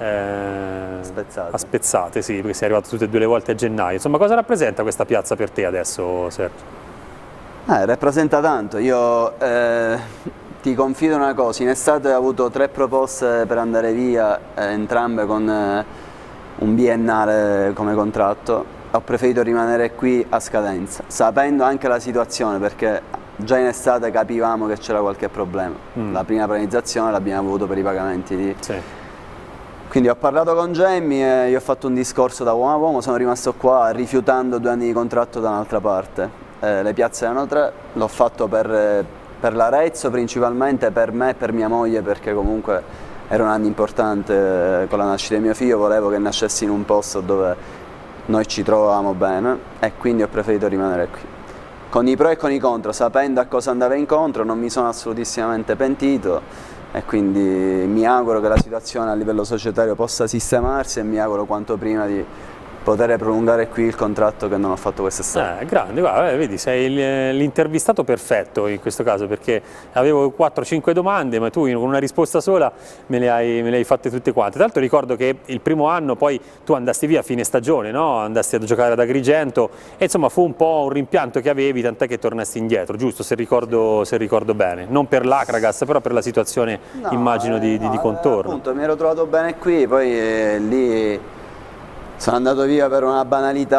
spezzate, sì, perché sei arrivato tutte e 2 le volte a gennaio. Insomma, cosa rappresenta questa piazza per te adesso, Sergio? Rappresenta tanto. Io ti confido una cosa, in estate ho avuto 3 proposte per andare via, entrambe con un biennale come contratto. Ho preferito rimanere qui a scadenza, sapendo anche la situazione, perché già in estate capivamo che c'era qualche problema. La prima penalizzazione l'abbiamo avuto per i pagamenti. Quindi ho parlato con Gemmi e gli ho fatto un discorso da uomo a uomo, sono rimasto qua rifiutando 2 anni di contratto da un'altra parte. Le piazze erano 3, l'ho fatto per l'Arezzo principalmente, per me e per mia moglie, perché comunque era un anno importante con la nascita di mio figlio, volevo che nascesse in un posto dove noi ci trovavamo bene e quindi ho preferito rimanere qui. Con i pro e con i contro, sapendo a cosa andava incontro, non mi sono assolutissimamente pentito e quindi mi auguro che la situazione a livello societario possa sistemarsi e mi auguro quanto prima di poter prolungare qui il contratto che non ho fatto quest'estate. Grande, guarda, vedi, sei l'intervistato perfetto in questo caso, perché avevo 4-5 domande, ma tu con una risposta sola me le hai fatte tutte quante. Tra l'altro ricordo che il primo anno poi tu andasti via a fine stagione, no? Andasti a giocare ad Agrigento e insomma fu un po' un rimpianto che avevi, tant'è che tornasti indietro, giusto? Se ricordo bene, non per l'Acragas, però per la situazione, no, immagino di contorno. Appunto, mi ero trovato bene qui, poi lì sono andato via per una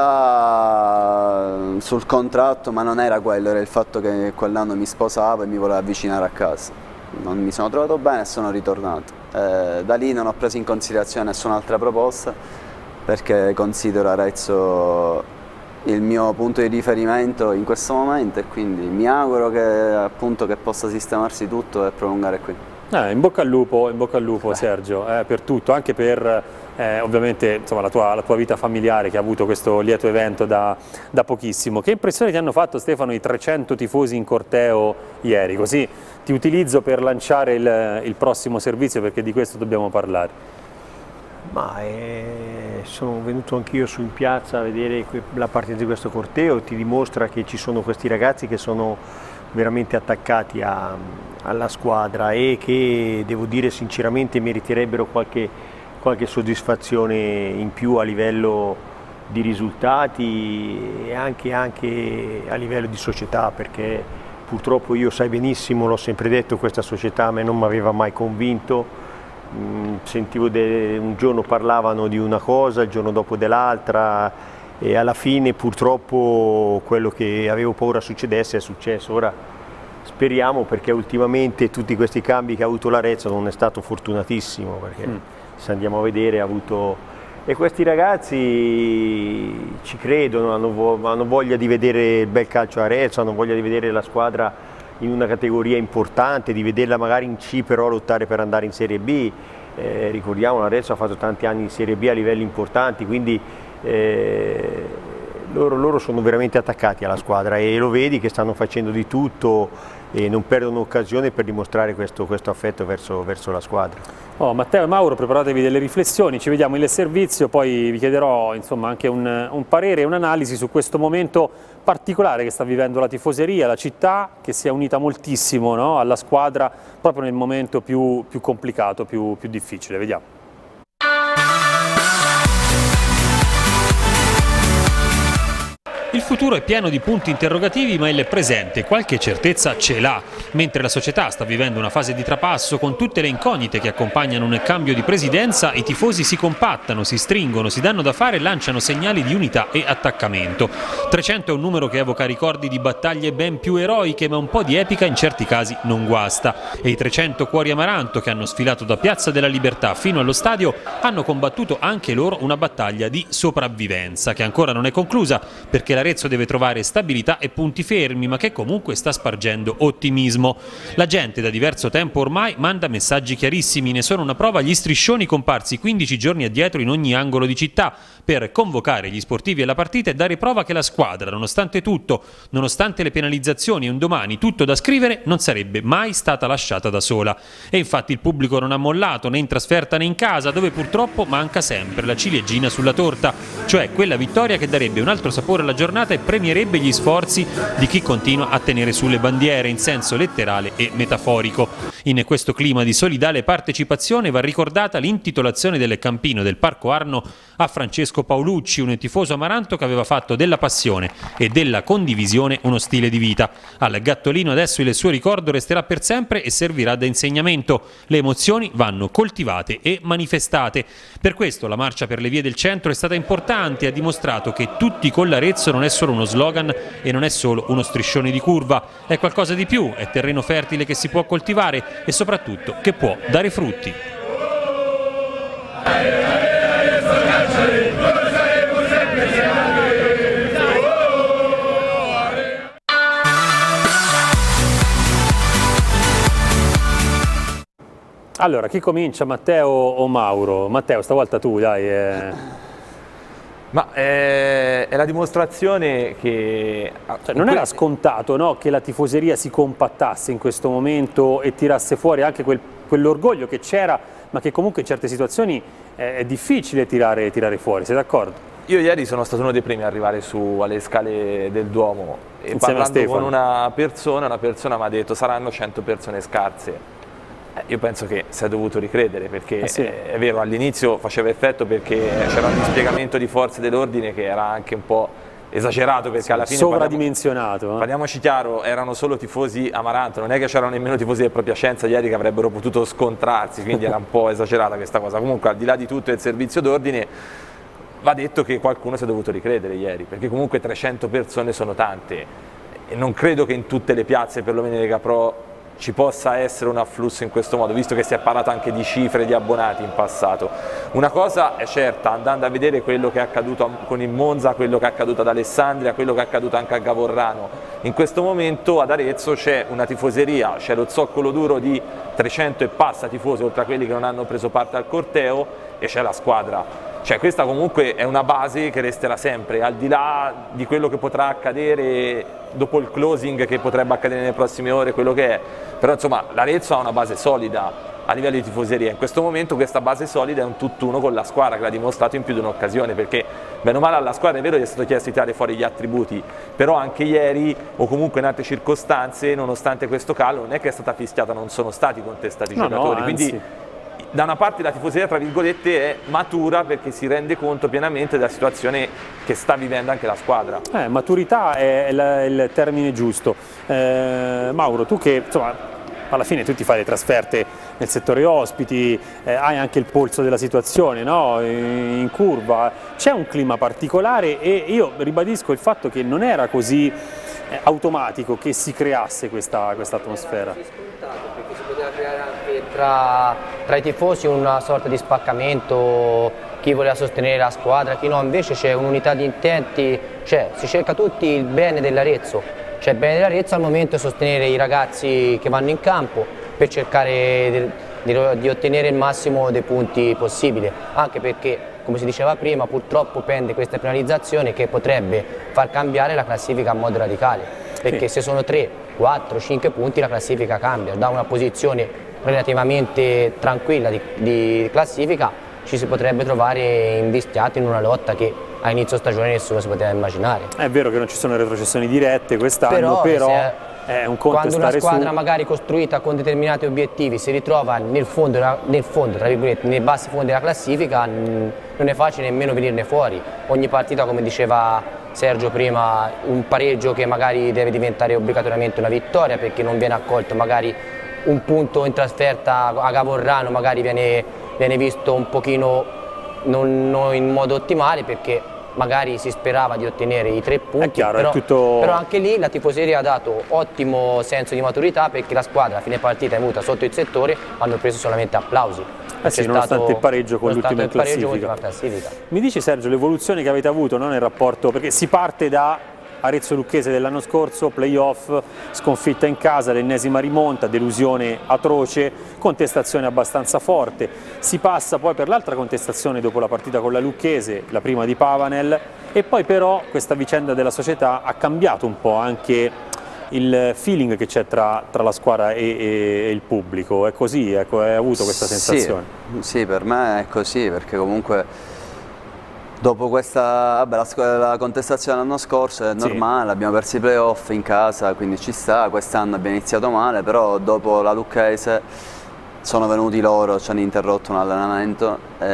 banalità sul contratto, ma non era quello, era il fatto che quell'anno mi sposavo e mi volevo avvicinare a casa. Non mi sono trovato bene e sono ritornato. Da lì non ho preso in considerazione nessun'altra proposta perché considero Arezzo il mio punto di riferimento in questo momento e quindi mi auguro che possa sistemarsi tutto e prolungare qui. In bocca al lupo Sergio, per tutto, anche per ovviamente insomma, la tua vita familiare che ha avuto questo lieto evento da pochissimo. Che impressione ti hanno fatto, Stefano, i 300 tifosi in corteo ieri? Così ti utilizzo per lanciare il prossimo servizio, perché di questo dobbiamo parlare. Sono venuto anch'io su in piazza a vedere la partenza di questo corteo, ti dimostra che ci sono questi ragazzi che sono veramente attaccati alla squadra e che, devo dire sinceramente, meriterebbero qualche soddisfazione in più a livello di risultati e anche a livello di società, perché purtroppo io, sai benissimo, l'ho sempre detto, questa società a me non mi aveva mai convinto. Sentivo un giorno parlavano di una cosa, il giorno dopo dell'altra e alla fine purtroppo quello che avevo paura succedesse è successo. Ora speriamo, perché ultimamente tutti questi cambi che ha avuto l'Arezzo non è stato fortunatissimo, perché se andiamo a vedere ha avuto... E questi ragazzi ci credono, hanno voglia di vedere il bel calcio a Arezzo, hanno voglia di vedere la squadra in una categoria importante, di vederla magari in C però lottare per andare in Serie B. Ricordiamo, l'Arezzo ha fatto tanti anni in Serie B a livelli importanti, quindi loro sono veramente attaccati alla squadra e lo vedi che stanno facendo di tutto e non perdono occasione per dimostrare questo affetto verso la squadra. Matteo e Mauro, preparatevi delle riflessioni, ci vediamo in servizio, poi vi chiederò insomma, anche un parere e un'analisi su questo momento particolare che sta vivendo la tifoseria, la città che si è unita moltissimo, no, alla squadra proprio nel momento più complicato, più difficile. Vediamo. Il futuro è pieno di punti interrogativi, ma il presente qualche certezza ce l'ha. Mentre la società sta vivendo una fase di trapasso con tutte le incognite che accompagnano un cambio di presidenza, i tifosi si compattano, si stringono, si danno da fare e lanciano segnali di unità e attaccamento. 300 è un numero che evoca ricordi di battaglie ben più eroiche, ma un po' di epica in certi casi non guasta. E i 300 cuori amaranto che hanno sfilato da Piazza della Libertà fino allo stadio hanno combattuto anche loro una battaglia di sopravvivenza che ancora non è conclusa, perché l'Arezzo deve trovare stabilità e punti fermi, ma che comunque sta spargendo ottimismo. La gente da diverso tempo ormai manda messaggi chiarissimi, ne sono una prova gli striscioni comparsi 15 giorni addietro in ogni angolo di città per convocare gli sportivi alla partita e dare prova che la squadra, nonostante tutto, nonostante le penalizzazioni e un domani tutto da scrivere, non sarebbe mai stata lasciata da sola. E infatti il pubblico non ha mollato né in trasferta né in casa, dove purtroppo manca sempre la ciliegina sulla torta, cioè quella vittoria che darebbe un altro sapore alla giornata e premierebbe gli sforzi di chi continua a tenere sulle bandiere in senso letterale e metaforico. In questo clima di solidale partecipazione va ricordata l'intitolazione del campino del Parco Arno a Francesco Paolucci, un tifoso amaranto che aveva fatto della passione e della condivisione uno stile di vita. Al Gattolino adesso il suo ricordo resterà per sempre e servirà da insegnamento. Le emozioni vanno coltivate e manifestate. Per questo la marcia per le vie del centro è stata importante e ha dimostrato che tutti con l'Arezzo non è solo uno slogan e non è solo uno striscione di curva, è qualcosa di più, è terreno fertile che si può coltivare e soprattutto che può dare frutti. Allora, chi comincia, Matteo o Mauro? Matteo, stavolta tu, dai. Ma è la dimostrazione che... Cioè, non era scontato, no, che la tifoseria si compattasse in questo momento e tirasse fuori anche quell'orgoglio che c'era, ma che comunque in certe situazioni è difficile tirare fuori, sei d'accordo? Io ieri sono stato uno dei primi ad arrivare su alle scale del Duomo e parlando con una persona mi ha detto saranno 100 persone scarse. Io penso che si è dovuto ricredere perché sì. È vero, all'inizio faceva effetto perché c'era un dispiegamento di forze dell'ordine che era anche un po' esagerato perché sì, alla fine sovradimensionato. Parliamoci chiaro, erano solo tifosi amaranto, non è che c'erano nemmeno tifosi del proprio Piacenza ieri che avrebbero potuto scontrarsi, quindi era un po' esagerata questa cosa. Comunque al di là di tutto il servizio d'ordine va detto che qualcuno si è dovuto ricredere ieri, perché comunque 300 persone sono tante e non credo che in tutte le piazze, perlomeno in Lega Pro, ci possa essere un afflusso in questo modo, visto che si è parlato anche di cifre di abbonati in passato. Una cosa è certa, andando a vedere quello che è accaduto con il Monza, quello che è accaduto ad Alessandria, quello che è accaduto anche a Gavorrano, in questo momento ad Arezzo c'è una tifoseria, c'è lo zoccolo duro di 300 e passa tifosi, oltre a quelli che non hanno preso parte al corteo, e c'è la squadra. Cioè questa comunque è una base che resterà sempre, al di là di quello che potrà accadere dopo il closing, che potrebbe accadere nelle prossime ore, quello che è. Però insomma l'Arezzo ha una base solida a livello di tifoseria, in questo momento questa base solida è un tutt'uno con la squadra, che l'ha dimostrato in più di un'occasione, perché bene o male alla squadra è vero che è stato chiesto di tirare fuori gli attributi, però anche ieri o comunque in altre circostanze, nonostante questo calo, non è che è stata fischiata, non sono stati contestati i giocatori, quindi da una parte la tifoseria tra virgolette è matura perché si rende conto pienamente della situazione che sta vivendo anche la squadra. Maturità è il termine giusto. Mauro, tu che insomma alla fine tu ti fai le trasferte nel settore ospiti, hai anche il polso della situazione, no? In curva, c'è un clima particolare e io ribadisco il fatto che non era così automatico che si creasse questa atmosfera. Perché si poteva creare anche tra i tifosi una sorta di spaccamento, chi voleva sostenere la squadra, chi no, invece c'è un'unità di intenti, cioè si cerca tutti il bene dell'Arezzo, cioè il bene dell'Arezzo al momento è sostenere i ragazzi che vanno in campo per cercare di ottenere il massimo dei punti possibile, anche perché come si diceva prima purtroppo pende questa penalizzazione che potrebbe far cambiare la classifica a modo radicale, perché se sono 3, 4, 5 punti la classifica cambia, da una posizione relativamente tranquilla di classifica ci si potrebbe trovare invischiati in una lotta che a inizio stagione nessuno si poteva immaginare. È vero che non ci sono retrocessioni dirette quest'anno, però è un conto quando una squadra magari costruita con determinati obiettivi si ritrova nel fondo, tra virgolette, nei bassi fondi della classifica, non è facile nemmeno venirne fuori. Ogni partita, come diceva Sergio prima, un pareggio che magari deve diventare obbligatoriamente una vittoria, perché non viene accolto magari un punto in trasferta a Gavorrano, magari viene visto un pochino non in modo ottimale, perché magari si sperava di ottenere i 3 punti, è chiaro, però anche lì la tifoseria ha dato ottimo senso di maturità, perché la squadra a fine partita è venuta sotto il settore, hanno preso solamente applausi. Sì, nonostante il pareggio con l'ultima classifica. Mi dici Sergio l'evoluzione che avete avuto, no, nel rapporto, perché si parte da Arezzo Lucchese dell'anno scorso, playoff, sconfitta in casa, l'ennesima rimonta, delusione atroce, contestazione abbastanza forte, si passa poi per l'altra contestazione dopo la partita con la Lucchese, la prima di Pavanel, e poi però questa vicenda della società ha cambiato un po' anche il feeling che c'è tra la squadra e il pubblico. È così? Ecco, hai avuto questa sensazione? Sì, per me è così, perché comunque dopo questa, la contestazione dell'anno scorso è normale, abbiamo perso i playoff in casa, quindi ci sta, quest'anno abbiamo iniziato male, però dopo la Lucchese sono venuti loro, ci hanno interrotto un allenamento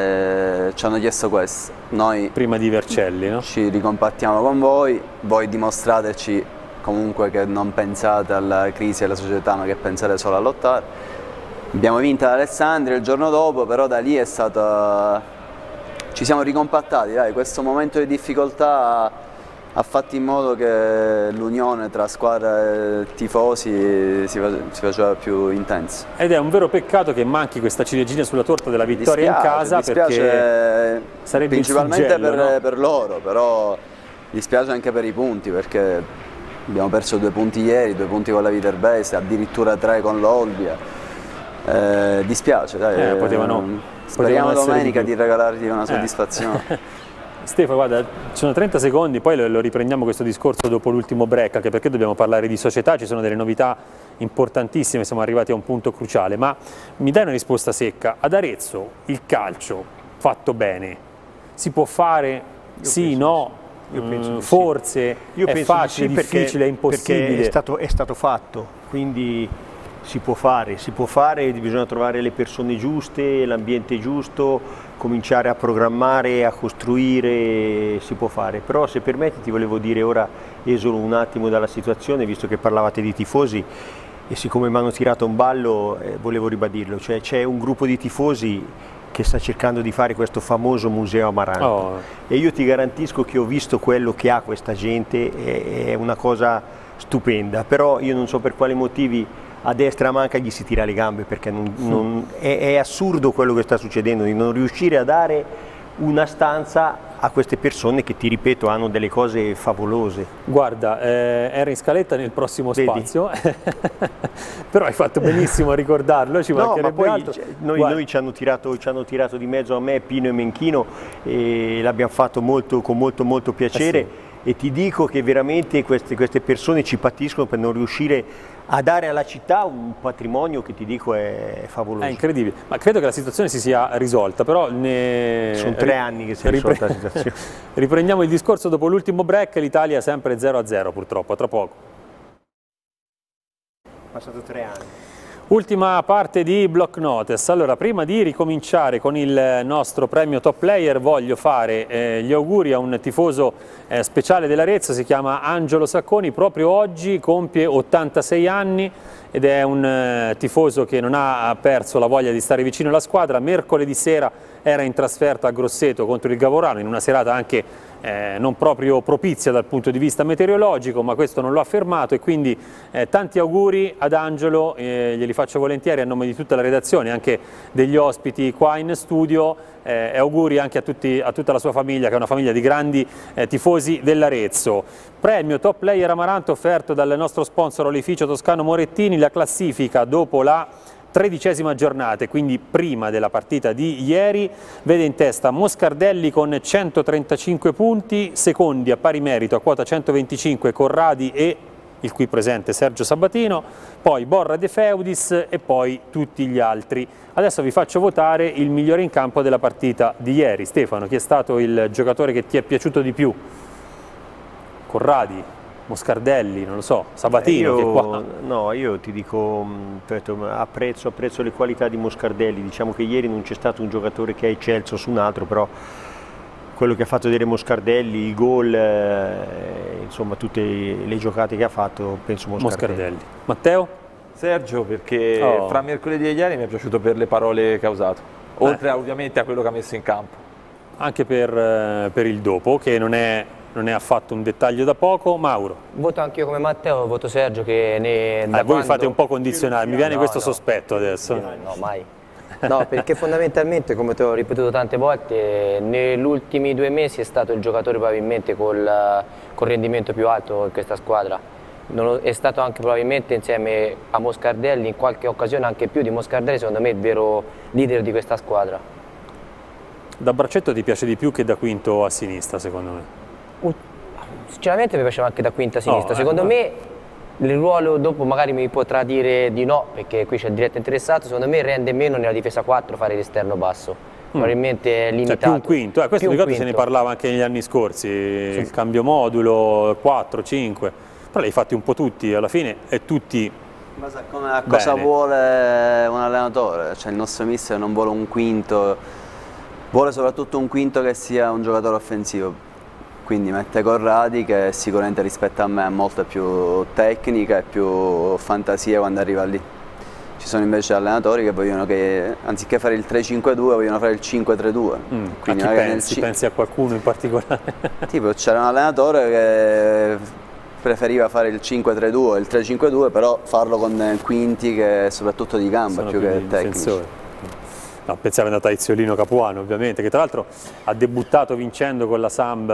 e ci hanno chiesto questo. Noi prima di Vercelli, no? Ci ricompattiamo con voi dimostrateci comunque che non pensate alla crisi della società, ma che pensate solo a lottare. Abbiamo vinto ad Alessandria il giorno dopo, però da lì è stata... Ci siamo ricompattati, dai, questo momento di difficoltà ha fatto in modo che l'unione tra squadra e tifosi si faceva più intensa. Ed è un vero peccato che manchi questa ciliegina sulla torta della vittoria in casa, perché sarebbe principalmente il suggello, per loro, però dispiace anche per i punti, perché abbiamo perso 2 punti ieri, 2 punti con la Viterbese, addirittura 3 con l'Olbia. Dispiace, dai. Speriamo domenica di regalarti una soddisfazione. Stefano, guarda, ci sono 30 secondi, poi lo riprendiamo questo discorso dopo l'ultimo break, anche perché dobbiamo parlare di società, ci sono delle novità importantissime, siamo arrivati a un punto cruciale, ma mi dai una risposta secca? Ad Arezzo il calcio fatto bene si può fare? Sì, no? Io penso forse sì. Io è penso facile, sì, difficile, è impossibile? Perché è stato fatto, quindi si può fare, bisogna trovare le persone giuste, l'ambiente giusto, cominciare a programmare, a costruire, si può fare. Però se permetti ti volevo dire, ora esolo un attimo dalla situazione, visto che parlavate di tifosi, e siccome mi hanno tirato un ballo volevo ribadirlo, cioè c'è un gruppo di tifosi che sta cercando di fare questo famoso museo Amaranto, e io ti garantisco che ho visto quello che ha questa gente, è una cosa stupenda, però io non so per quali motivi a destra manca gli si tira le gambe, perché è assurdo quello che sta succedendo, di non riuscire a dare una stanza a queste persone che, ti ripeto, hanno delle cose favolose. Guarda, era in scaletta nel prossimo spazio, però hai fatto benissimo a ricordarlo, ci mancherebbe poi altro. Noi ci hanno tirato di mezzo a me, Pino e Menchino, e l'abbiamo fatto con molto piacere, sì. E ti dico che veramente queste persone ci patiscono per non riuscire a dare alla città un patrimonio che, ti dico, è favoloso. È incredibile, ma credo che la situazione si sia risolta, però sono 3 anni che si è risolta la situazione. Riprendiamo il discorso dopo l'ultimo break, l'Italia è sempre 0-0 purtroppo, tra poco. Passato 3 anni. Ultima parte di Block Notice. Allora, prima di ricominciare con il nostro premio Top Player, voglio fare gli auguri a un tifoso speciale dell'Arezzo, si chiama Angelo Sacconi, proprio oggi compie 86 anni ed è un tifoso che non ha perso la voglia di stare vicino alla squadra. Mercoledì sera era in trasferta a Grosseto contro il Gavorrano, in una serata anche non proprio propizia dal punto di vista meteorologico, ma questo non lo ha fermato, e quindi tanti auguri ad Angelo, glieli faccio volentieri a nome di tutta la redazione, anche degli ospiti qua in studio, e auguri anche a tutta la sua famiglia, che è una famiglia di grandi tifosi dell'Arezzo. Premio Top Player Amaranto offerto dal nostro sponsor Olificio Toscano Morettini. La classifica dopo la 13ª giornata, quindi prima della partita di ieri, vede in testa Moscardelli con 135 punti, secondi a pari merito a quota 125 Corradi e il qui presente Sergio Sabatino, poi Borra De Feudis e poi tutti gli altri. Adesso vi faccio votare il migliore in campo della partita di ieri. Stefano, chi è stato il giocatore che ti è piaciuto di più? Corradi? Moscardelli, non lo so, Sabatino che è qua. No, io ti dico, apprezzo le qualità di Moscardelli, diciamo che ieri non c'è stato un giocatore che ha eccelso su un altro, però quello che ha fatto vedere Moscardelli, il gol, insomma tutte le giocate che ha fatto, penso Moscardelli. Matteo? Sergio, perché fra mercoledì e ieri mi è piaciuto per le parole che ha usato, oltre ovviamente a quello che ha messo in campo. Anche per il dopo, che non è affatto un dettaglio da poco. Mauro? Voto anche io come Matteo, voto Sergio che... voi fate un po' condizionare, mi viene questo sospetto adesso. No, mai. No, perché fondamentalmente, come ti ho ripetuto tante volte, negli ultimi 2 mesi è stato il giocatore probabilmente col rendimento più alto in questa squadra. È stato anche probabilmente insieme a Moscardelli, in qualche occasione anche più di Moscardelli, secondo me il vero leader di questa squadra. Da braccetto ti piace di più che da quinto a sinistra, secondo me? Sinceramente mi piaceva anche da quinta a sinistra. Secondo me il ruolo, dopo magari mi potrà dire di no, perché qui c'è il diretto interessato, secondo me rende meno nella difesa 4 fare l'esterno basso. Probabilmente è limitato. Cioè più un quinto, questo ricordo se ne parlava anche negli anni scorsi, il cambio modulo, 4, 5, però li hai fatti un po' tutti alla fine e tutti. Ma sa come, cosa vuole un allenatore? Cioè il nostro mister non vuole un quinto, vuole soprattutto un quinto che sia un giocatore offensivo. Quindi mette Corradi, che sicuramente rispetto a me ha molta più tecnica e più fantasia quando arriva lì. Ci sono invece allenatori che vogliono che, anziché fare il 3-5-2, vogliono fare il 5-3-2. Quindi a chi pensi a qualcuno in particolare? Tipo c'era un allenatore che preferiva fare il 5-3-2, il 3-5-2, però farlo con quinti che soprattutto di gamba più che tecnici. No, pensavo andata a Iziolino Capuano, ovviamente, che tra l'altro ha debuttato vincendo con la Samb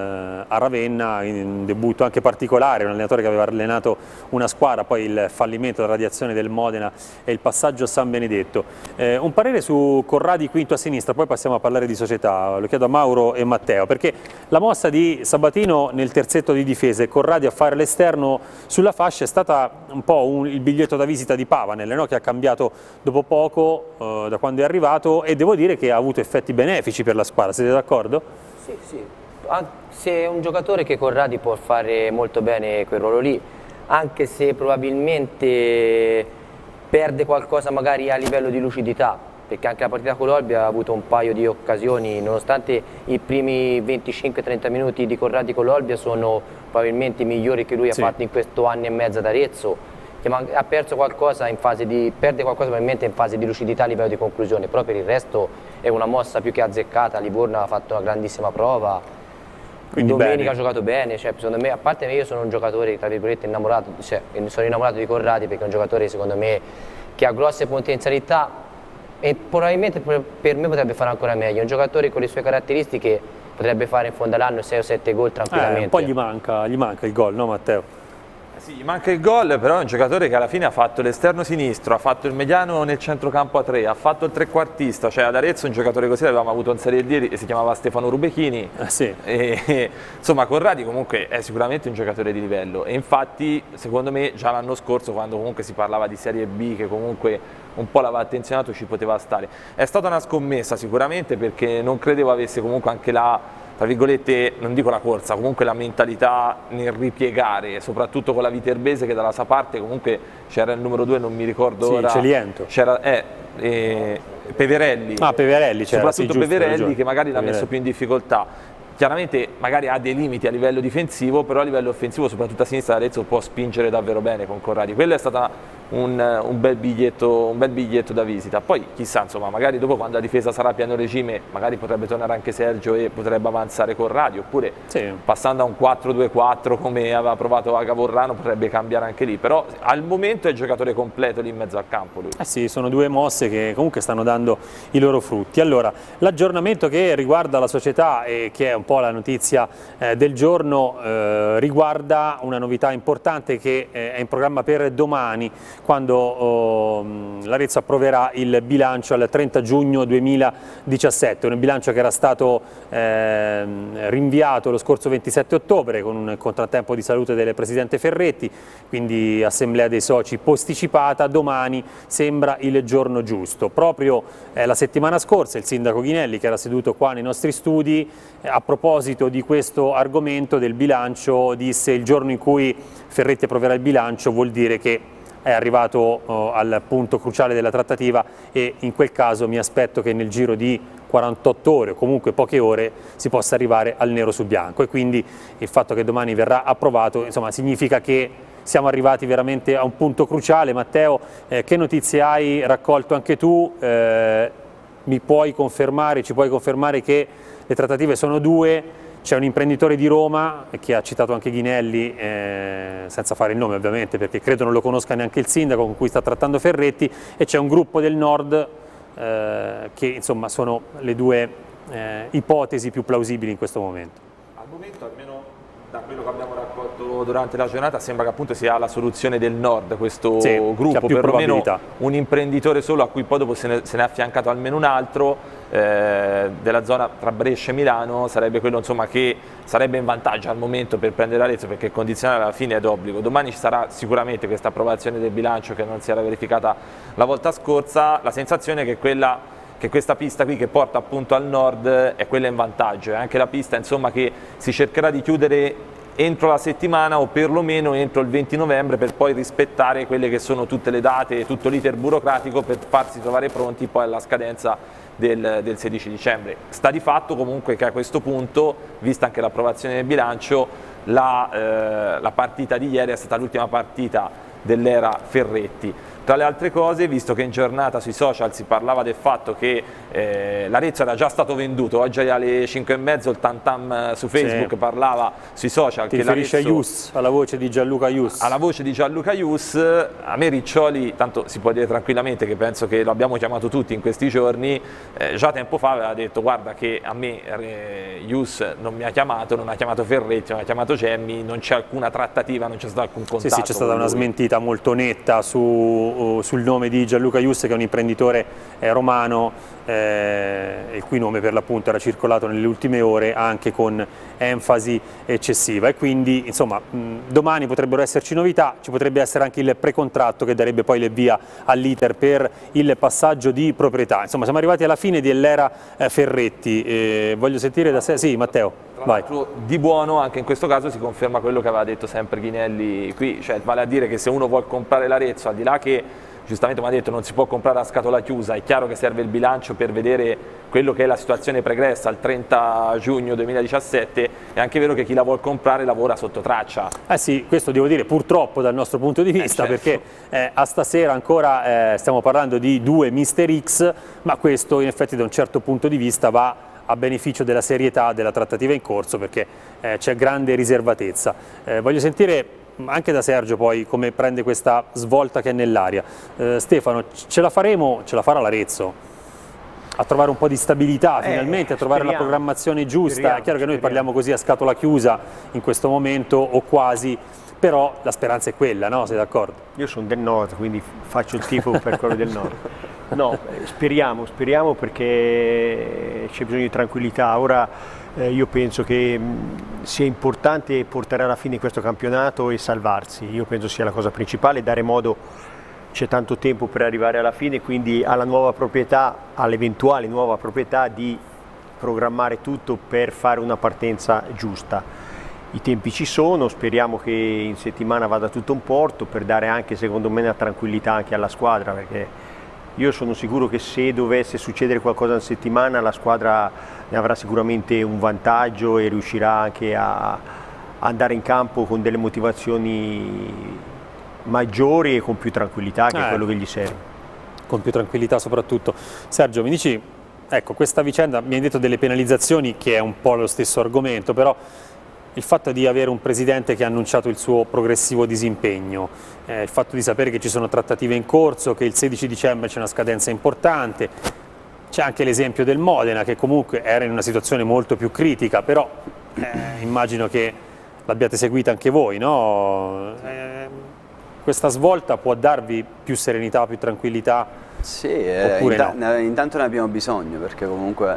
a Ravenna, in un debutto anche particolare, un allenatore che aveva allenato una squadra, poi il fallimento, la radiazione del Modena e il passaggio a San Benedetto. Un parere su Corradi quinto a sinistra, poi passiamo a parlare di società, lo chiedo a Mauro e Matteo, perché la mossa di Sabatino nel terzetto di difesa e Corradi a fare l'esterno sulla fascia è stata un po' il biglietto da visita di Pavanel, no? Che ha cambiato dopo poco, da quando è arrivato, e devo dire che ha avuto effetti benefici per la squadra, siete d'accordo? Sì, sì. Se è un giocatore che Corradi può fare molto bene quel ruolo lì, anche se probabilmente perde qualcosa magari a livello di lucidità, perché anche la partita con l'Olbia ha avuto un paio di occasioni, nonostante i primi 25-30 minuti di Corradi con l'Olbia sono probabilmente i migliori che lui ha fatto in questo anno e mezzo ad Arezzo. Ha perso qualcosa perde qualcosa probabilmente in fase di lucidità a livello di conclusione, però per il resto è una mossa più che azzeccata. Livorno ha fatto una grandissima prova, quindi domenica ha giocato bene, cioè, secondo me, a parte me, io sono un giocatore tra virgolette innamorato, cioè, sono innamorato di Corradi perché è un giocatore secondo me che ha grosse potenzialità e probabilmente per me potrebbe fare ancora meglio. Un giocatore con le sue caratteristiche potrebbe fare in fondo all'anno 6 o 7 gol tranquillamente. Un po' gli manca il gol, no Matteo? Sì, gli manca il gol, però è un giocatore che alla fine ha fatto l'esterno sinistro, ha fatto il mediano nel centrocampo a 3, ha fatto il trequartista, cioè ad Arezzo un giocatore così l'avevamo avuto in Serie D e si chiamava Stefano Rubechini. Insomma Corradi comunque è sicuramente un giocatore di livello e infatti secondo me già l'anno scorso, quando comunque si parlava di Serie B che comunque un po' l'aveva attenzionato, ci poteva stare. È stata una scommessa sicuramente, perché non credevo avesse comunque anche tra virgolette, non dico la corsa, comunque la mentalità nel ripiegare, soprattutto con la Viterbese che dalla sua parte comunque c'era il numero 2, non mi ricordo ora. Celiento. C'era Peverelli. Peverelli c'era, soprattutto Peverelli che magari l'ha messo più in difficoltà. Chiaramente magari ha dei limiti a livello difensivo, però a livello offensivo, soprattutto a sinistra, Arezzo può spingere davvero bene con Corradi. Quello è stato un bel biglietto da visita. Poi chissà, insomma, magari dopo, quando la difesa sarà a pieno regime, magari potrebbe tornare anche Sergio e potrebbe avanzare Corradi, oppure passando a un 4-2-4 come aveva provato a Gavorrano potrebbe cambiare anche lì. Però al momento è giocatore completo lì in mezzo al campo lui. Sì, sono due mosse che comunque stanno dando i loro frutti. Allora, l'aggiornamento che riguarda la società e che è un po' la notizia del giorno riguarda una novità importante che è in programma per domani, quando l'Arezzo approverà il bilancio al 30 giugno 2017, un bilancio che era stato rinviato lo scorso 27 ottobre con un contrattempo di salute del presidente Ferretti, quindi assemblea dei soci posticipata. Domani sembra il giorno giusto. Proprio la settimana scorsa il sindaco Ghinelli, che era seduto qua nei nostri studi, a proposito di questo argomento del bilancio disse: il giorno in cui Ferretti approverà il bilancio vuol dire che è arrivato al punto cruciale della trattativa e in quel caso mi aspetto che nel giro di 48 ore o comunque poche ore si possa arrivare al nero su bianco, e quindi il fatto che domani verrà approvato, insomma, significa che siamo arrivati veramente a un punto cruciale. Matteo, che notizie hai raccolto anche tu? Ci puoi confermare che le trattative sono due? C'è un imprenditore di Roma che ha citato anche Ghinelli, senza fare il nome ovviamente perché credo non lo conosca neanche il sindaco con cui sta trattando Ferretti, e c'è un gruppo del Nord che insomma sono le due ipotesi più plausibili in questo momento. Al momento, almeno da quello che abbiamo raccolto durante la giornata, sembra che appunto sia la soluzione del Nord questo gruppo, perlomeno un imprenditore solo, a cui poi dopo se ne è affiancato almeno un altro della zona tra Brescia e Milano, sarebbe quello insomma che sarebbe in vantaggio al momento per prendere Arezzo, perché il condizionale alla fine è d'obbligo. Domani ci sarà sicuramente questa approvazione del bilancio che non si era verificata la volta scorsa. La sensazione è che questa pista qui che porta appunto al nord è quella in vantaggio, è anche la pista insomma che si cercherà di chiudere entro la settimana o perlomeno entro il 20 novembre per poi rispettare quelle che sono tutte le date, tutto l'iter burocratico per farsi trovare pronti poi alla scadenza del 16 dicembre. Sta di fatto comunque che a questo punto, vista anche l'approvazione del bilancio, la partita di ieri è stata l'ultima partita dell'era Ferretti. Tra le altre cose, visto che in giornata sui social si parlava del fatto che l'Arezzo era già stato venduto, oggi alle 5:30 il Tantam su Facebook parlava sui social che riferisce a Ius, alla voce di Gianluca Ius. Alla voce di Gianluca Ius. A me Riccioli, tanto si può dire tranquillamente che penso che lo abbiamo chiamato tutti in questi giorni, già tempo fa aveva detto guarda che a me Ius non mi ha chiamato, non ha chiamato Ferretti, non ha chiamato Gemmi, non c'è alcuna trattativa, non c'è stato alcun contatto. Sì, c'è stata una smentita molto netta sul nome di Gianluca Ius, che è un imprenditore romano, il cui nome per l'appunto era circolato nelle ultime ore anche con enfasi eccessiva, e quindi insomma domani potrebbero esserci novità, ci potrebbe essere anche il precontratto che darebbe poi il via all'iter per il passaggio di proprietà. Insomma siamo arrivati alla fine dell'era Ferretti. Voglio sentire da sé, sì Matteo. Vai. Di buono anche in questo caso si conferma quello che aveva detto sempre Ghinelli qui, cioè vale a dire che se uno vuole comprare l'Arezzo, al di là che giustamente mi ha detto non si può comprare a scatola chiusa, è chiaro che serve il bilancio per vedere quello che è la situazione pregressa al 30 giugno 2017, è anche vero che chi la vuol comprare lavora sotto traccia. Sì, questo devo dire purtroppo dal nostro punto di vista, certo. Perché a stasera ancora stiamo parlando di due Mister X, ma questo in effetti da un certo punto di vista va a beneficio della serietà della trattativa in corso, perché c'è grande riservatezza. Voglio sentire anche da Sergio poi come prende questa svolta che è nell'aria. Stefano, ce la faremo, ce la farà l'Arezzo a trovare un po' di stabilità finalmente, a trovare la programmazione giusta? È chiaro che noi parliamo così a scatola chiusa in questo momento o quasi, però la speranza è quella, no? Sei d'accordo? Io sono del nord, quindi faccio il tifo per quello del nord. No, speriamo perché c'è bisogno di tranquillità. Ora io penso che sia importante portare alla fine questo campionato e salvarsi. Io penso sia la cosa principale, dare modo, c'è tanto tempo per arrivare alla fine, quindi alla nuova proprietà, all'eventuale nuova proprietà, di programmare tutto per fare una partenza giusta. I tempi ci sono, speriamo che in settimana vada tutto in porto per dare anche, secondo me, una tranquillità anche alla squadra, perché io sono sicuro che se dovesse succedere qualcosa in settimana la squadra ne avrà sicuramente un vantaggio e riuscirà anche a andare in campo con delle motivazioni maggiori e con più tranquillità, che è quello che gli serve. Con più tranquillità soprattutto. Sergio, mi dici, ecco, questa vicenda, mi hai detto delle penalizzazioni, che è un po' lo stesso argomento, però il fatto di avere un presidente che ha annunciato il suo progressivo disimpegno, il fatto di sapere che ci sono trattative in corso, che il 16 dicembre c'è una scadenza importante, c'è anche l'esempio del Modena che comunque era in una situazione molto più critica, però immagino che l'abbiate seguita anche voi, no? Questa svolta può darvi più serenità, più tranquillità? Sì, oppure no? Intanto ne abbiamo bisogno, perché comunque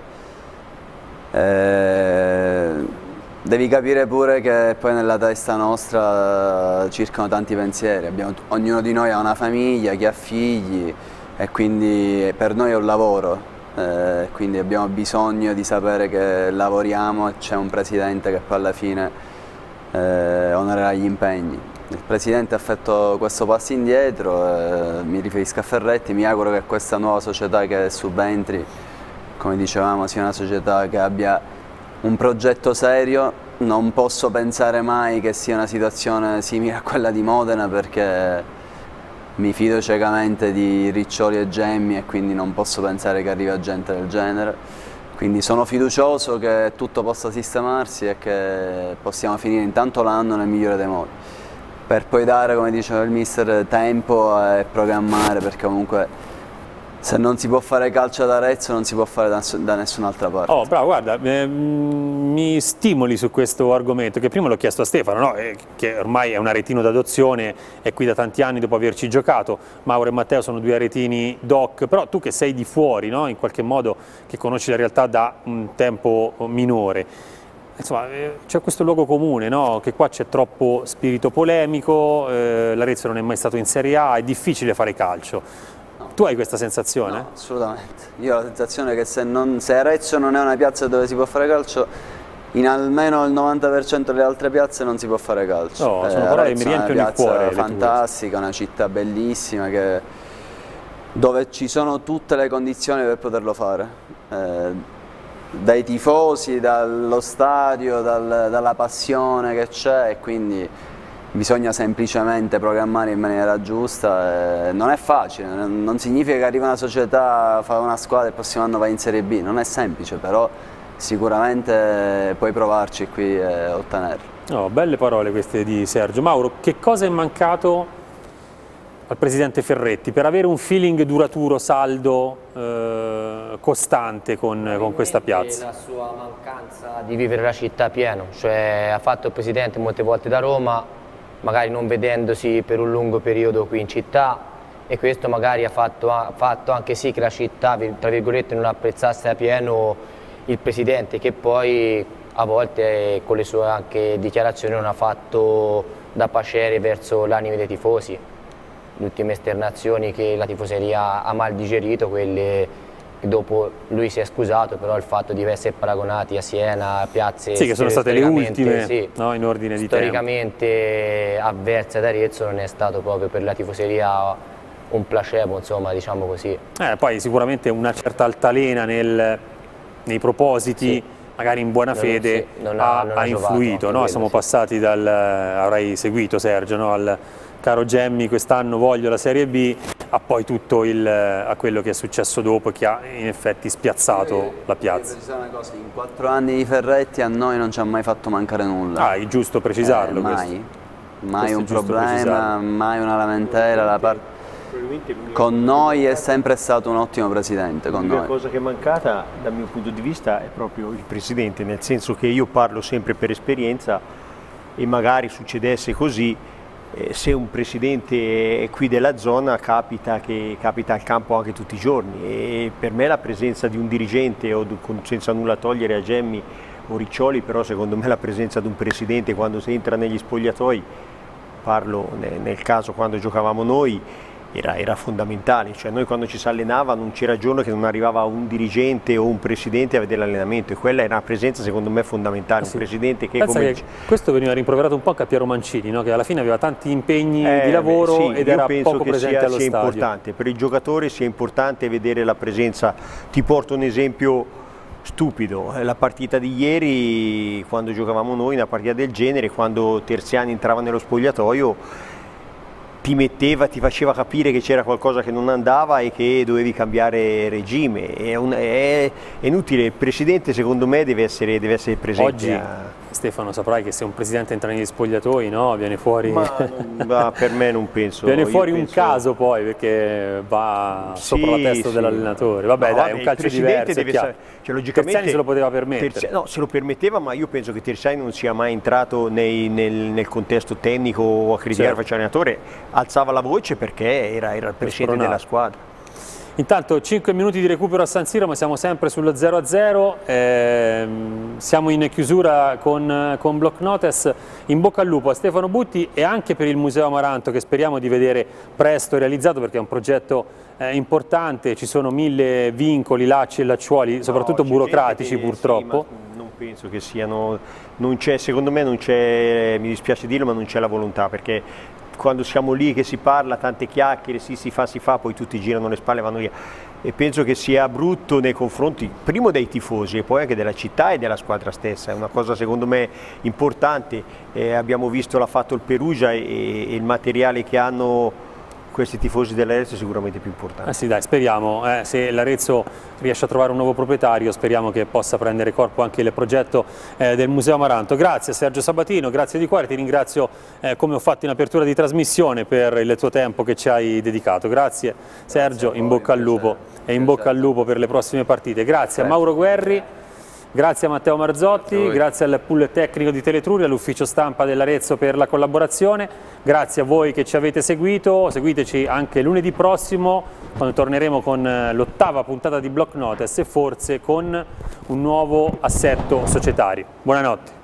devi capire pure che poi nella testa nostra circolano tanti pensieri. Ognuno di noi ha una famiglia, chi ha figli, e quindi per noi è un lavoro, quindi abbiamo bisogno di sapere che lavoriamo e c'è un presidente che poi alla fine onorerà gli impegni. il Presidente ha fatto questo passo indietro, mi riferisco a Ferretti, mi auguro che questa nuova società che subentri, come dicevamo, sia una società che abbia un progetto serio. Non posso pensare mai che sia una situazione simile a quella di Modena, perché mi fido ciecamente di Riccioli e Gemmi e quindi non posso pensare che arrivi gente del genere. Quindi sono fiducioso che tutto possa sistemarsi e che possiamo finire intanto l'anno nel migliore dei modi, per poi dare, come diceva il mister, tempo e programmare, perché comunque se non si può fare calcio ad Arezzo non si può fare da nessun'altra parte. Oh, bravo, guarda, mi stimoli su questo argomento, che prima l'ho chiesto a Stefano, no? Che ormai è un aretino d'adozione, è qui da tanti anni dopo averci giocato. Mauro e Matteo sono due aretini doc, però tu che sei di fuori, no? In qualche modo, che conosci la realtà da un tempo minore, insomma, c'è questo luogo comune, no? Che qua c'è troppo spirito polemico, l'Arezzo non è mai stato in Serie A, è difficile fare calcio. Tu hai questa sensazione? No, assolutamente. Io ho la sensazione che se Arezzo non è una piazza dove si può fare calcio, in almeno il 90% delle altre piazze non si può fare calcio. No, sono parole che mi riempiono il cuore. È una piazza fantastica, una città bellissima, dove ci sono tutte le condizioni per poterlo fare. Dai tifosi, dallo stadio, dalla passione che c'è, e quindi bisogna semplicemente programmare in maniera giusta. Non è facile, non significa che arriva una società, fa una squadra e il prossimo anno va in Serie B, non è semplice, però sicuramente puoi provarci qui e ottenerlo. Oh, belle parole queste di Sergio. Mauro, che cosa è mancato al Presidente Ferretti per avere un feeling duraturo, saldo, costante con questa piazza? La sua mancanza di vivere la città pieno, cioè ha fatto il Presidente molte volte da Roma, magari non vedendosi per un lungo periodo qui in città, e questo magari ha fatto anche sì che la città, tra virgolette, non apprezzasse a pieno il Presidente, che poi a volte con le sue anche dichiarazioni non ha fatto da pacere verso l'animo dei tifosi. Le ultime esternazioni che la tifoseria ha mal digerito, quelle dopo lui si è scusato, però il fatto di essere paragonati a Siena, a piazze sì, che sono state le ultime, sì, no, in ordine di storicamente avverse ad Arezzo, non è stato proprio per la tifoseria un placebo, insomma, diciamo così. Poi sicuramente una certa altalena nei propositi, sì, magari in buona fede, sì, ha influito, no? Siamo passati avrai seguito Sergio, no? Al caro Gemmi, quest'anno voglio la Serie B, a poi tutto a quello che è successo dopo e che ha in effetti spiazzato la piazza. Una cosa, in 4 anni di Ferretti a noi non ci ha mai fatto mancare nulla. È giusto precisarlo. Mai un problema, mai una lamentela. Con noi è sempre stato un ottimo Presidente. L'unica cosa che è mancata dal mio punto di vista è proprio il Presidente, nel senso che io parlo sempre per esperienza, e magari succedesse così, se un presidente è qui della zona capita al campo anche tutti i giorni, e per me la presenza di un dirigente, senza nulla togliere a Gemmi o Riccioli, però secondo me la presenza di un presidente quando si entra negli spogliatoi, parlo nel caso quando giocavamo noi, era fondamentale. Cioè noi quando ci si allenava non c'era giorno che non arrivava un dirigente o un presidente a vedere l'allenamento, e quella era una presenza secondo me fondamentale, sì, un presidente che questo veniva rimproverato un po' a Piero Mancini, no? Che alla fine aveva tanti impegni di lavoro, sì, ed era poco presente allo stadio. Importante per il giocatore, sia importante vedere la presenza. Ti porto un esempio stupido, la partita di ieri, quando giocavamo noi, una partita del genere, quando Terziani entrava nello spogliatoio, ti faceva capire che c'era qualcosa che non andava e che dovevi cambiare regime. È inutile, il Presidente secondo me deve essere presente. Oggi, Stefano, saprai che se un Presidente entra negli spogliatoi, no, viene fuori... Ma per me non penso. Viene fuori un caso poi, perché va sopra la testa dell'allenatore. Vabbè, dai, è un calcio diverso, cioè, logicamente Terziani se lo poteva permettere. No, se lo permetteva, ma io penso che Terziani non sia mai entrato nel contesto tecnico o a criticare il allenatore, alzava la voce perché era il presidente della squadra. Intanto 5 minuti di recupero a San Siro, ma siamo sempre sullo 0-0, siamo in chiusura con Block Notes. In bocca al lupo a Stefano Butti e anche per il Museo Amaranto, che speriamo di vedere presto realizzato, perché è un progetto importante, ci sono 1000 vincoli, lacci e lacciuoli, soprattutto burocratici purtroppo. Sì, penso che siano, secondo me non c'è, mi dispiace dirlo, ma non c'è la volontà, perché quando siamo lì che si parla, tante chiacchiere, sì, si fa, poi tutti girano le spalle e vanno via. E penso che sia brutto nei confronti, primo dei tifosi e poi anche della città e della squadra stessa. È una cosa secondo me importante, abbiamo visto l'ha fatto il Perugia e il materiale che hanno questi tifosi dell'Arezzo è sicuramente più importante. Sì, dai, speriamo, se l'Arezzo riesce a trovare un nuovo proprietario, speriamo che possa prendere corpo anche il progetto del Museo Amaranto. Grazie Sergio Sabatino, grazie di cuore, ti ringrazio come ho fatto in apertura di trasmissione per il tuo tempo che ci hai dedicato. Grazie Sergio, in bocca al lupo e in bocca al lupo per le prossime partite. Grazie a Mauro Guerri. Grazie a Matteo Marzotti, grazie al pool tecnico di Teletruria, all'ufficio stampa dell'Arezzo per la collaborazione, grazie a voi che ci avete seguito, seguiteci anche lunedì prossimo quando torneremo con l'8ª puntata di Block Notice e forse con un nuovo assetto societario. Buonanotte.